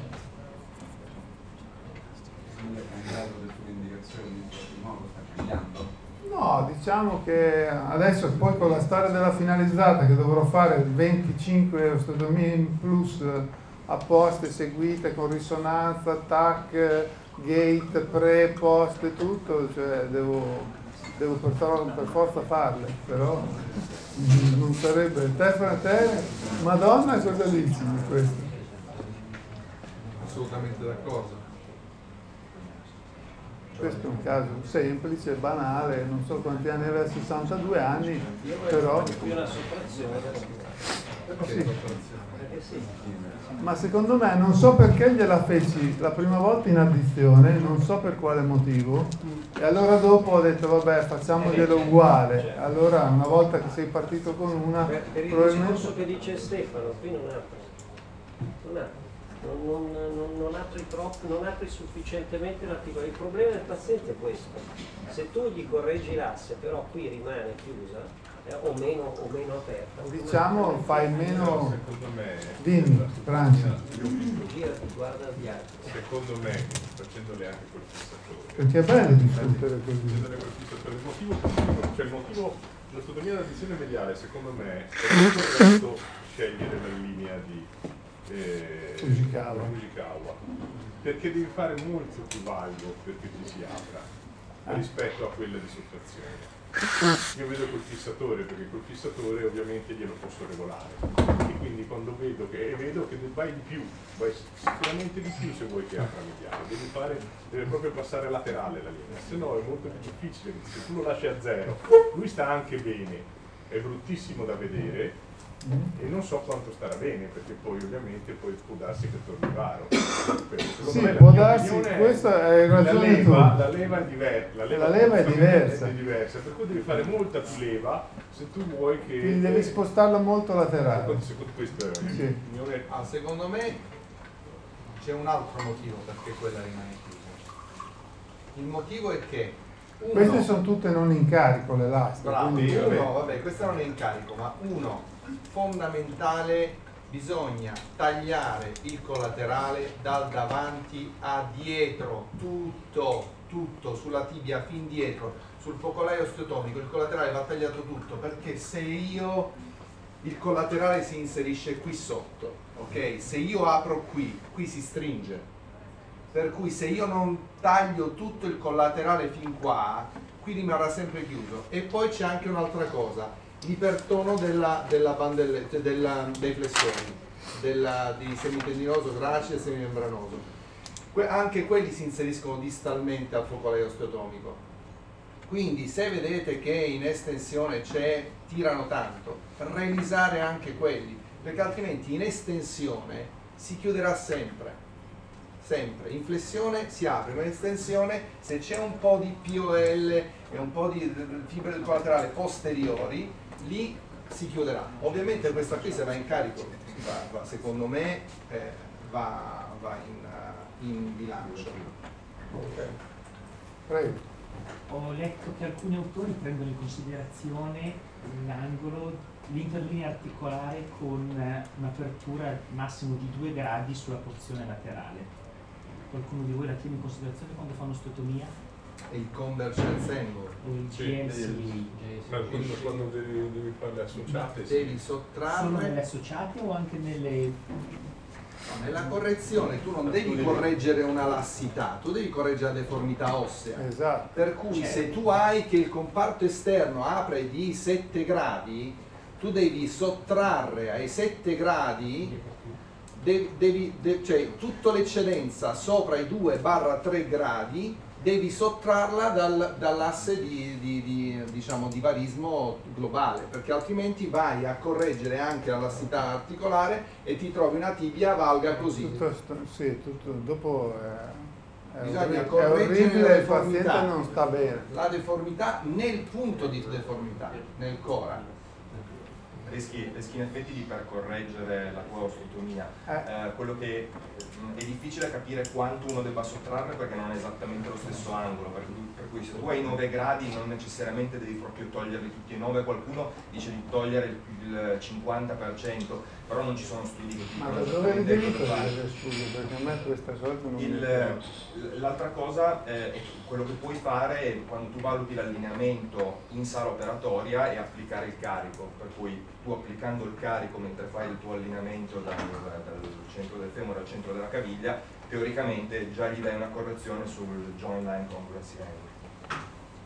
No, diciamo che adesso poi con la storia della finalizzata che dovrò fare venticinque osteotomie in plus apposte, seguite con risonanza, tac, gate, pre, post e tutto, cioè devo, devo per, per forza farle, però non sarebbe te fratello, Madonna, cosa dici di questo? Assolutamente d'accordo. Questo è un caso semplice, banale, non so quanti anni aveva, sessantadue anni, però... Più una sottrazione. Sì. Ma secondo me, non so perché gliela feci la prima volta in addizione, non so per quale motivo, e allora dopo ho detto vabbè facciamoglielo uguale. Allora una volta che sei partito con una... Per, per il probabilmente... discorso che dice Stefano, qui non apri. Non apri. Non, non, non, non, apri troppo, non apri sufficientemente l'articolo. Il problema del paziente è questo: se tu gli correggi l'asse, però qui rimane chiusa eh, o, meno, o meno aperta. Diciamo fai meno. Secondo me. Dimmi, Franci. Girati, guarda gli altri. Secondo me, facendole anche col fissatore. Perché è bello discutere così. Facendole col fissatore. Il motivo, cioè il motivo, l'osteotomia d'addizione mediale, secondo me, è corretto scegliere la linea di. Eh, Fujikawa. Fujikawa, perché devi fare molto più vaglio perché ci si apra ah. rispetto a quella di sottrazione. Io vedo col fissatore, perché col fissatore ovviamente glielo posso regolare, e quindi quando vedo che, e vedo che vai di più, vai sicuramente di più se vuoi che apra mediale, devi fare, deve proprio passare laterale la linea, se no è molto più difficile, se tu lo lasci a zero, lui sta anche bene, è bruttissimo da vedere e non so quanto starà bene, perché poi ovviamente poi può darsi che torni varo. Secondo Sì, me la può mia darsi, opinione è- questa è la ragione leva, tu. la leva è diversa, la leva, La leva è completamente diversa. diversa, per cui devi fare molta più leva se tu vuoi che... Quindi devi spostarla molto laterale. Secondo, secondo questo è la mia Sì. opinione. Ah, secondo me c'è un altro motivo perché quella rimane chiusa. Il motivo è che uno, Queste sono tutte non in carico le lastre. bravo, quindi- uno, vabbè, questa non è in carico, ma uno, fondamentale, bisogna tagliare il collaterale dal davanti a dietro, tutto, tutto, sulla tibia fin dietro, sul focolaio osteotomico, il collaterale va tagliato tutto, perché se io, il collaterale si inserisce qui sotto, ok? Se io apro qui, qui si stringe. Per cui se io non taglio tutto il collaterale fin qua, qui rimarrà sempre chiuso. E poi c'è anche un'altra cosa, l'ipertono della, della bandelletta, della, dei flessori, della, di semitendinoso, gracile e semimembranoso. Que- anche quelli si inseriscono distalmente al focolaio osteotomico. Quindi se vedete che in estensione c'è, tirano tanto, revisare anche quelli, perché altrimenti in estensione si chiuderà sempre. Sempre, in flessione si apre, ma in estensione se c'è un po' di P O L e un po' di fibre del collaterale posteriori, lì si chiuderà. Ovviamente questa qui se va in carico, va, va, secondo me eh, va, va in, uh, in bilancio. Ok. Prego. Ho letto che alcuni autori prendono in considerazione l'angolo, l'interlinea articolare con un'apertura massimo di due gradi sulla porzione laterale. Qualcuno di voi la tiene in considerazione quando fa un'osteotomia? E il convergence angle. O il Sì, G M C? Ma quando, quando devi, devi fare le associate, sì. Devi sottrarre. Solo nelle associate o anche nelle... No, nella correzione tu non devi correggere una lassità, tu devi correggere la deformità ossea. Esatto. Per cui Certo. se tu hai che il comparto esterno apre di sette gradi, tu devi sottrarre ai sette gradi, devi, devi, de, cioè tutta l'eccedenza sopra i due tre gradi, devi sottrarla dal, dall'asse di, di, di, diciamo, di varismo globale, perché altrimenti vai a correggere anche la lassità articolare e ti trovi una tibia valga così. Tutto, sto- sì, tutto, dopo è, è Bisogna orribile, è correggere orribile, la il paziente deformità. non sta bene. La deformità nel punto di deformità, nel cora. Rischi, rischi in effetti di per correggere la tua osteotomia. Eh. Eh, quello che mh, è difficile capire quanto uno debba sottrarre perché non è esattamente lo stesso angolo, per cui, per cui se tu hai nove gradi non necessariamente devi proprio toglierli tutti e nove, qualcuno dice di togliere il, il cinquanta per cento, però non ci sono studi che Ma dicono da dove li esattamente devi cosa fare. togliere, scusa, perché a me questa cosa non mi Il- interessa. L'altra cosa eh, è quello che puoi fare quando tu valuti l'allineamento in sala operatoria è applicare il carico, per cui tu applicando il carico mentre fai il tuo allineamento dal, dal centro del femore al centro della caviglia, teoricamente già gli dai una correzione sul joint line congruency angle.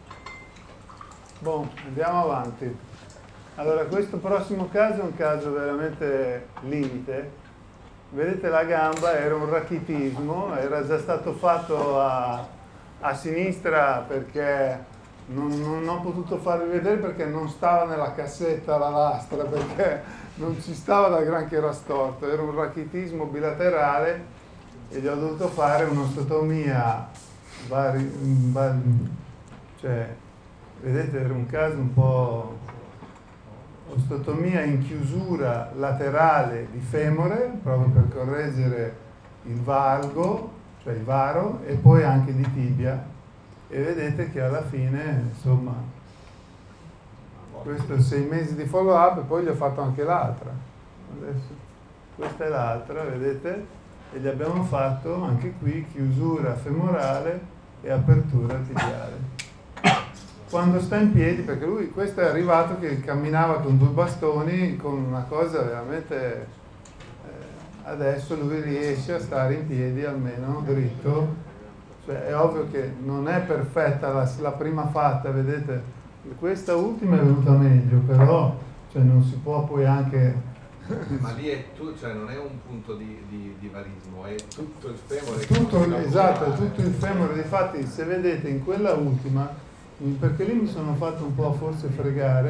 Boh, andiamo avanti. Allora, questo prossimo caso è un caso veramente limite. Vedete la gamba, era un rachitismo, era già stato fatto a, a sinistra perché non, non ho potuto farvi vedere perché non stava nella cassetta la lastra, perché non ci stava da granché era storto. Era un rachitismo bilaterale e gli ho dovuto fare un'osteotomia vari, vari, cioè, vedete, era un caso un po' osteotomia in chiusura laterale di femore, proprio per correggere il valgo, cioè il varo, e poi anche di tibia. E vedete che alla fine, insomma, questo è sei mesi di follow up e poi gli ho fatto anche l'altra. Adesso, questa è l'altra, vedete? E gli abbiamo fatto anche qui chiusura femorale e apertura tibiale. Quando sta in piedi, perché lui, questo è arrivato che camminava con due bastoni, con una cosa veramente, eh, adesso lui riesce a stare in piedi almeno dritto, cioè è ovvio che non è perfetta la, la prima fatta, vedete, questa ultima è venuta meglio, però cioè, non si può poi anche... Ma lì è tu, cioè non è un punto di, di, di varismo, è tutto il femore. Tutto, che esatto, è tutto il femore, difatti se vedete in quella ultima, perché lì mi sono fatto un po' forse fregare,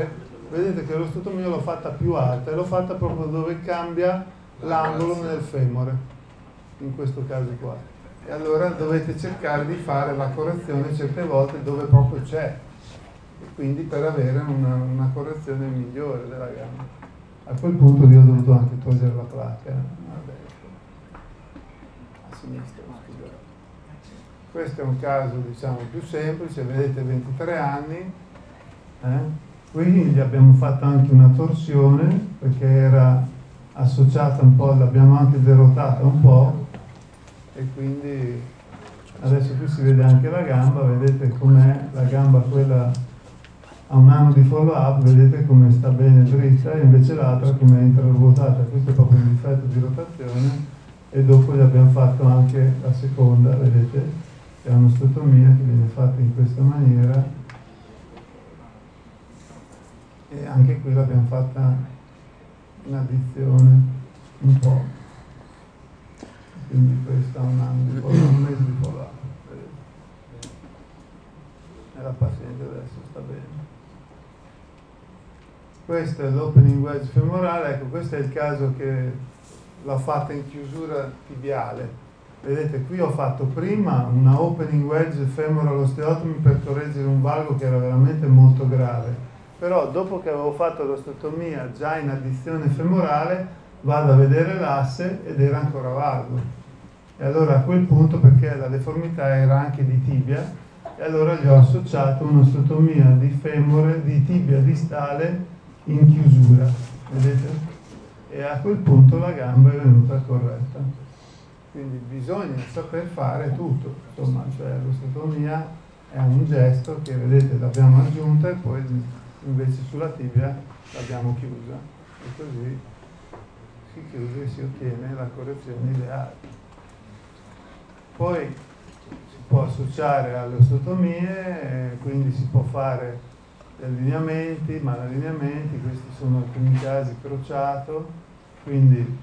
vedete che l'osteotomia l'ho fatta più alta e l'ho fatta proprio dove cambia l'angolo nel femore, in questo caso qua. E allora dovete cercare di fare la correzione certe volte dove proprio c'è, e quindi per avere una, una correzione migliore della gamba. A quel punto io ho dovuto anche togliere la placca a destra, a sinistra, scusate. Questo è un caso diciamo più semplice, vedete ventitré anni, eh? Qui gli abbiamo fatto anche una torsione perché era associata un po', l'abbiamo anche derotata un po', e quindi adesso qui si vede anche la gamba, vedete com'è la gamba, quella a un anno di follow up, vedete come sta bene dritta, e invece l'altra come è interruotata. Questo è proprio un difetto di rotazione, e dopo gli abbiamo fatto anche la seconda, vedete, è un'osteotomia che viene fatta in questa maniera, e anche qui l'abbiamo fatta in addizione un po', quindi questa ha un anno di follow, un mese di follow up, e la paziente adesso sta bene. Questo è l'opening wedge femorale, ecco, questo è il caso che l'ho fatta in chiusura tibiale. Vedete, qui ho fatto prima una opening wedge femoral osteotomy per correggere un valgo che era veramente molto grave, però dopo che avevo fatto l'osteotomia già in addizione femorale vado a vedere l'asse ed era ancora valgo, e allora a quel punto, perché la deformità era anche di tibia, e allora gli ho associato un'osteotomia di femore, di tibia distale in chiusura, vedete? E a quel punto la gamba è venuta corretta. Quindi bisogna saper fare tutto, insomma, cioè l'osteotomia è un gesto che, vedete, l'abbiamo aggiunta e poi invece sulla tibia l'abbiamo chiusa, e così si chiude e si ottiene la correzione ideale. Poi si può associare alle osteotomie, quindi si può fare gli allineamenti, malallineamenti, questi sono alcuni casi crociato, quindi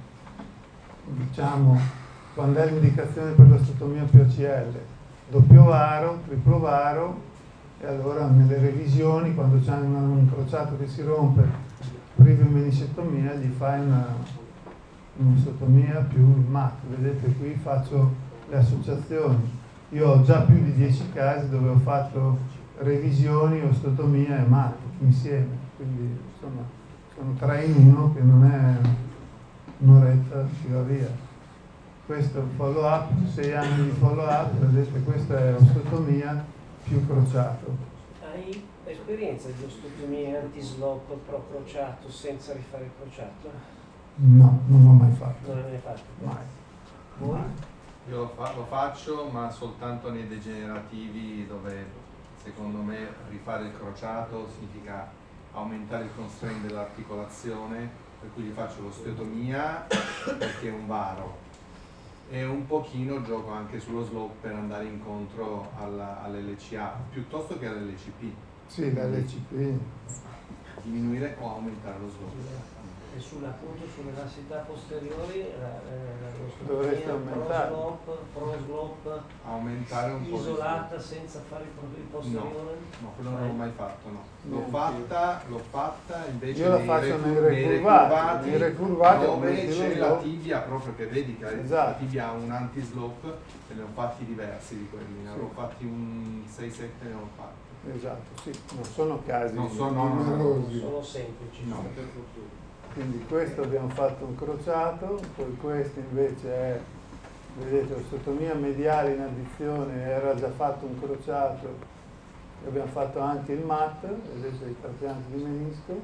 diciamo quando è l'indicazione per l'osteotomia P O C L, doppio varo, triplo varo, e allora nelle revisioni, quando c'è un incrociato che si rompe, privo in meniscectomia, gli fai una un'osteotomia più M A T. Vedete, qui faccio le associazioni. Io ho già più di dieci casi dove ho fatto revisioni, osteotomia e M A T insieme, quindi insomma sono tre in uno, che non è un'oretta, si va via. Questo è un follow up, sei anni di follow up, vedete, questa è osteotomia più crociato. Hai esperienza di osteotomia anti-slope pro crociato senza rifare il crociato? No, non l'ho mai fatto. Non l'hai mai fatto? Mai. Voi? Mai. Io lo, fa, lo faccio, ma soltanto nei degenerativi, dove secondo me rifare il crociato significa aumentare il constraint dell'articolazione, per cui gli faccio l'osteotomia perché è un varo, e un pochino gioco anche sullo slope per andare incontro all'L C A piuttosto che all'L C P. Sì, l'L C P. Diminuire o aumentare lo slope. E sulla, appunto sulle lassità posteriori eh, dovreste aumentare, pro slope, pro slope aumentare un po' isolata senza fare il posteriore? No, no, quello non l'ho mai fatto, no. L'ho fatta, l'ho fatta invece io la nei, faccio recur- nei recurvati, nei recurvati dove c'è la slope. tibia, proprio che vedi che Esatto. la tibia ha un anti-slope, e ne ho fatti diversi di quelli, ne avevo fatti un sei sette, ne ho fatti. Esatto, sì, non sono casi non sono, numerosi. Sono semplici. No. Quindi questo abbiamo fatto un crociato, poi questo invece è, vedete, osteotomia mediale in addizione, era già fatto un crociato, e abbiamo fatto anche il M A T, vedete i trapianti di menisco,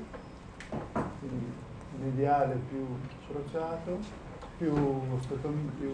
quindi mediale più crociato, più osteotomia, più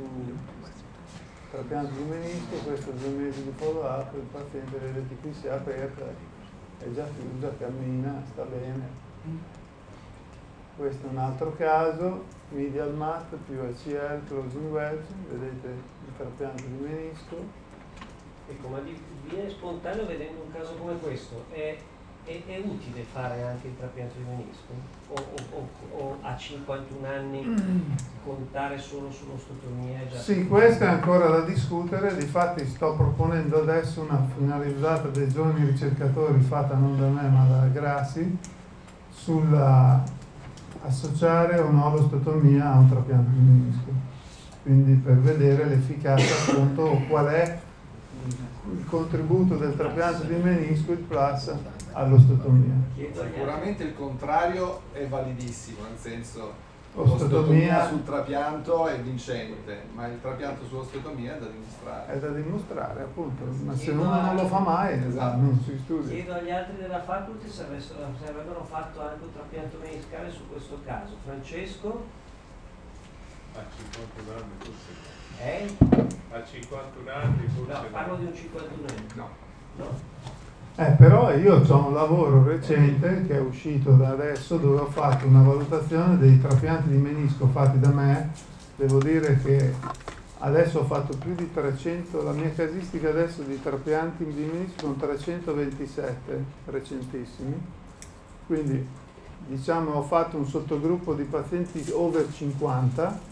trapianti di menisco, questo due mesi di follow up, il paziente, vedete, qui si è aperta, è già chiusa, cammina, sta bene. Questo è un altro caso, medial mat più A C L, closing wedge, vedete il trapianto di menisco. Ecco, ma di, viene spontaneo vedendo un caso come questo, è, è, è utile fare anche il trapianto di menisco? O, o, o, o a cinquantuno anni contare solo sull'osteotomia? Già Sì, questo è ancora da discutere, difatti sto proponendo adesso una finalizzata dei giovani ricercatori fatta non da me ma da Grassi, sulla associare o no l'osteotomia a un trapianto di menisco, quindi per vedere l'efficacia appunto o qual è il contributo del trapianto di menisco, il plus, all'osteotomia. Sicuramente il contrario è validissimo, nel senso Osteotomia l'osteotomia sul trapianto è vincente, ma il trapianto sull'osteotomia è da dimostrare. È da dimostrare, appunto, ma se uno non lo fa mai, esatto, non si studia. Chiedo agli altri della faculty se, avessero, se avevano fatto anche un trapianto meniscale su questo caso. Francesco? A cinquantuno anni forse. Eh? A cinquantuno anni forse. No, parlo di un cinquantunenne. No. No. Eh, però io ho un lavoro recente che è uscito da adesso dove ho fatto una valutazione dei trapianti di menisco fatti da me. Devo dire che adesso ho fatto più di trecento, la mia casistica adesso di trapianti di menisco sono trecentoventisette, recentissimi. Quindi diciamo ho fatto un sottogruppo di pazienti over cinquanta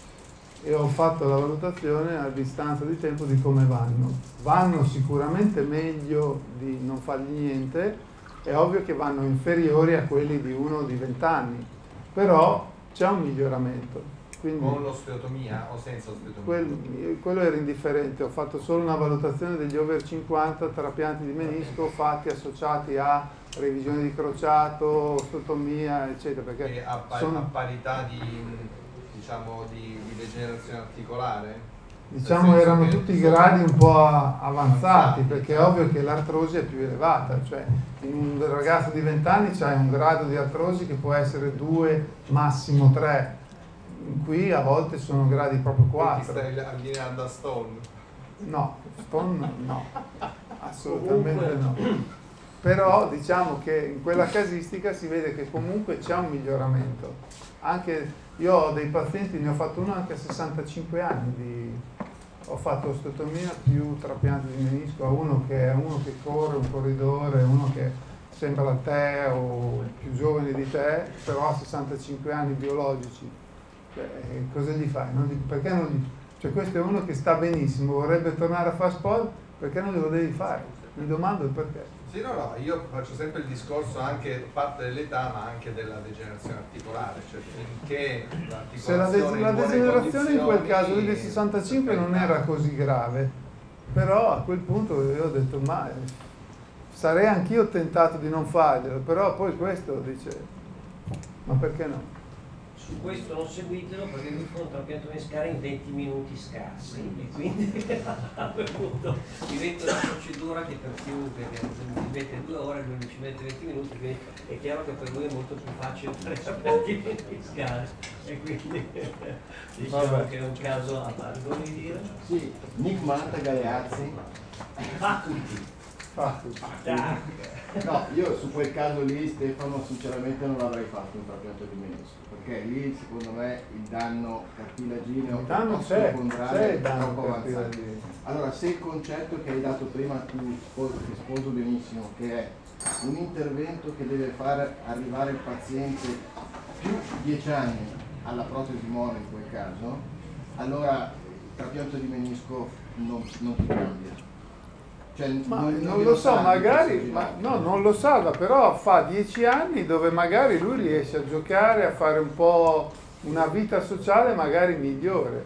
e ho fatto la valutazione a distanza di tempo di come vanno. Vanno sicuramente meglio di non fargli niente, è ovvio che vanno inferiori a quelli di uno di venti anni, però c'è un miglioramento. Quindi, con l'osteotomia o senza osteotomia? Quel, quello era indifferente, ho fatto solo una valutazione degli over cinquanta trapianti di menisco fatti associati a revisione di crociato, osteotomia, eccetera. Perché e a, pa- sono... a parità di, diciamo, di, di degenerazione articolare? Diciamo erano tutti gradi un po' avanzati, perché è ovvio che l'artrosi è più elevata, cioè in un ragazzo di venti anni c'hai un grado di artrosi che può essere due, massimo tre. Qui a volte sono gradi proprio quattro. Ti stai allineando a Stone? No, Stone no, assolutamente no. Però diciamo che in quella casistica si vede che comunque c'è un miglioramento. Anche io ho dei pazienti, ne ho fatto uno anche a sessantacinque anni, di, ho fatto osteotomia più trapianto di menisco a uno che è uno che corre, un corridore, uno che sembra te o più giovane di te, però ha sessantacinque anni biologici. Cioè, cosa gli fai? Non gli, perché non gli, cioè questo è uno che sta benissimo, vorrebbe tornare a fare sport, perché non glielo devi fare? Mi domando il perché. Sì, no, no, io faccio sempre il discorso anche parte dell'età, ma anche della degenerazione articolare, cioè finché se la, de- la degenerazione in quel caso del sessantacinque non era così grave, però a quel punto io ho detto ma sarei anch'io tentato di non farglielo, però poi questo dice ma perché no? Su questo non seguitelo perché vi fa un trapianto meniscale in venti minuti scarsi e quindi a quel punto diventa una procedura che per chiunque che ci mette due ore lui ci mette venti minuti, quindi è chiaro che per lui è molto più facile fare trapianti meniscali e quindi diciamo Vabbè. Che è un caso a parte. Vuoi dire? Sì, Nick Marta Galeazzi. Faculty. Faculty. No, io su quel caso lì Stefano sinceramente non avrei fatto un trapianto di menisco, perché lì secondo me il danno cartilagineo il danno c'è, c'è il danno troppo avanzato. Allora, se il concetto che hai dato prima tu, che sposo benissimo, che è un intervento che deve far arrivare il paziente più dieci anni alla protesi mono in quel caso, allora il trapianto di menisco non, non ti cambia. Cioè, ma non, non, non lo so, magari, ma, no, non lo salva, però fa dieci anni dove magari lui riesce a giocare, a fare un po' una vita sociale magari migliore.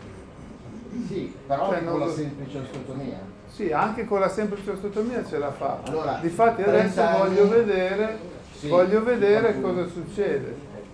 Sì, però cioè, con la lo... semplice osteotomia. Sì, anche con la semplice osteotomia ce la fa. Allora, difatti adesso anni... voglio vedere, sì, voglio vedere cosa succede.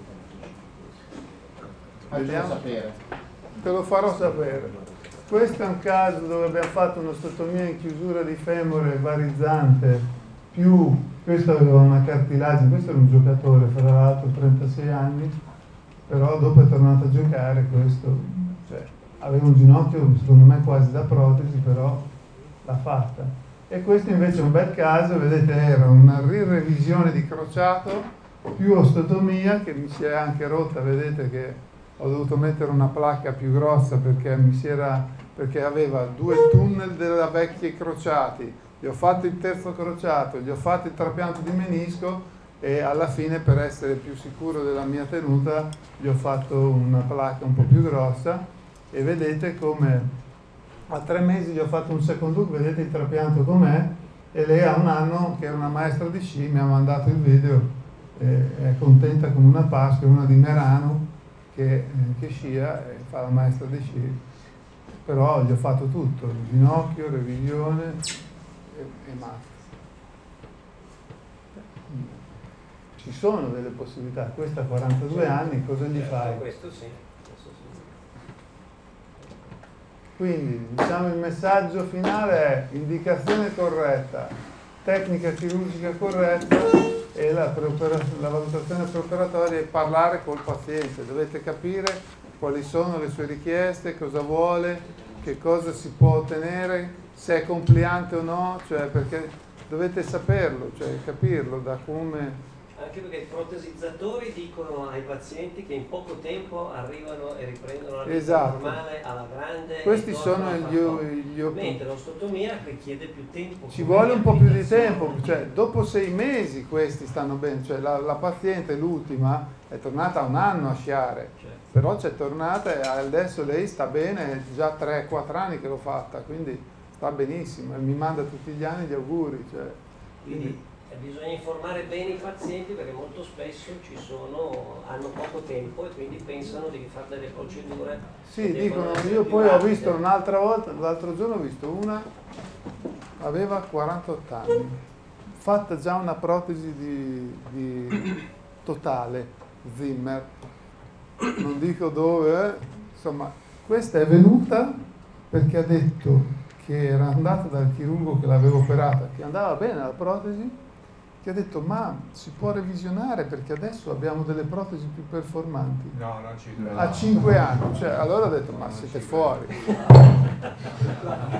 Vediamo sapere. Te lo farò sapere. Questo è un caso dove abbiamo fatto un'osteotomia in chiusura di femore varizzante, più, questo aveva una cartilagine, questo era un giocatore, fra l'altro trentasei anni, però dopo è tornato a giocare, questo, cioè, aveva un ginocchio secondo me quasi da protesi, però l'ha fatta. E questo invece è un bel caso, vedete era una rirevisione di crociato, più osteotomia, che mi si è anche rotta, vedete che ho dovuto mettere una placca più grossa perché mi si era perché aveva due tunnel della vecchia crociati, gli ho fatto il terzo crociato, gli ho fatto il trapianto di menisco e alla fine per essere più sicuro della mia tenuta gli ho fatto una placca un po' più grossa e vedete come a tre mesi gli ho fatto un second look, vedete il trapianto com'è e lei a un anno che era una maestra di sci mi ha mandato il video eh, è contenta come una Pasqua, è una di Merano che, eh, che scia e fa la maestra di sci, però gli ho fatto tutto, il ginocchio, revisione e, e matto. Ci sono delle possibilità, questa ha quarantadue anni, cosa gli fai? Questo sì, questo sì. Quindi diciamo il messaggio finale è indicazione corretta, tecnica chirurgica corretta e la, la valutazione preoperatoria è parlare col paziente, dovete capire quali sono le sue richieste, cosa vuole, che cosa si può ottenere, se è compliante o no, cioè perché dovete saperlo, cioè capirlo da come... Anche perché i protesizzatori dicono ai pazienti che in poco tempo arrivano e riprendono la vita esatto. normale alla grande. Questi sono gli, gli mentre l'osteotomia richiede più tempo. Ci vuole un po' più di tempo, cioè dopo sei mesi questi stanno bene, cioè la, la paziente, l'ultima, è tornata un anno a sciare, certo. Però c'è tornata e adesso lei sta bene, già tre quattro anni che l'ho fatta, quindi sta benissimo e mi manda tutti gli anni gli auguri. Cioè, quindi, quindi bisogna informare bene i pazienti perché molto spesso ci sono, hanno poco tempo e quindi pensano di fare delle procedure. Sì, dicono, io poi ho visto un'altra volta, l'altro giorno ho visto una, aveva quarantotto anni, fatta già una protesi di, di totale, Zimmer, non dico dove, eh. Insomma, questa è venuta perché ha detto che era andata dal chirurgo che l'aveva operata, che andava bene la protesi, che ha detto ma si può revisionare perché adesso abbiamo delle protesi più performanti. No, non ci credo. A cinque anni, cioè allora ho detto ma no, siete fuori.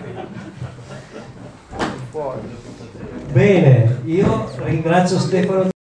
fuori. Bene, io ringrazio Stefano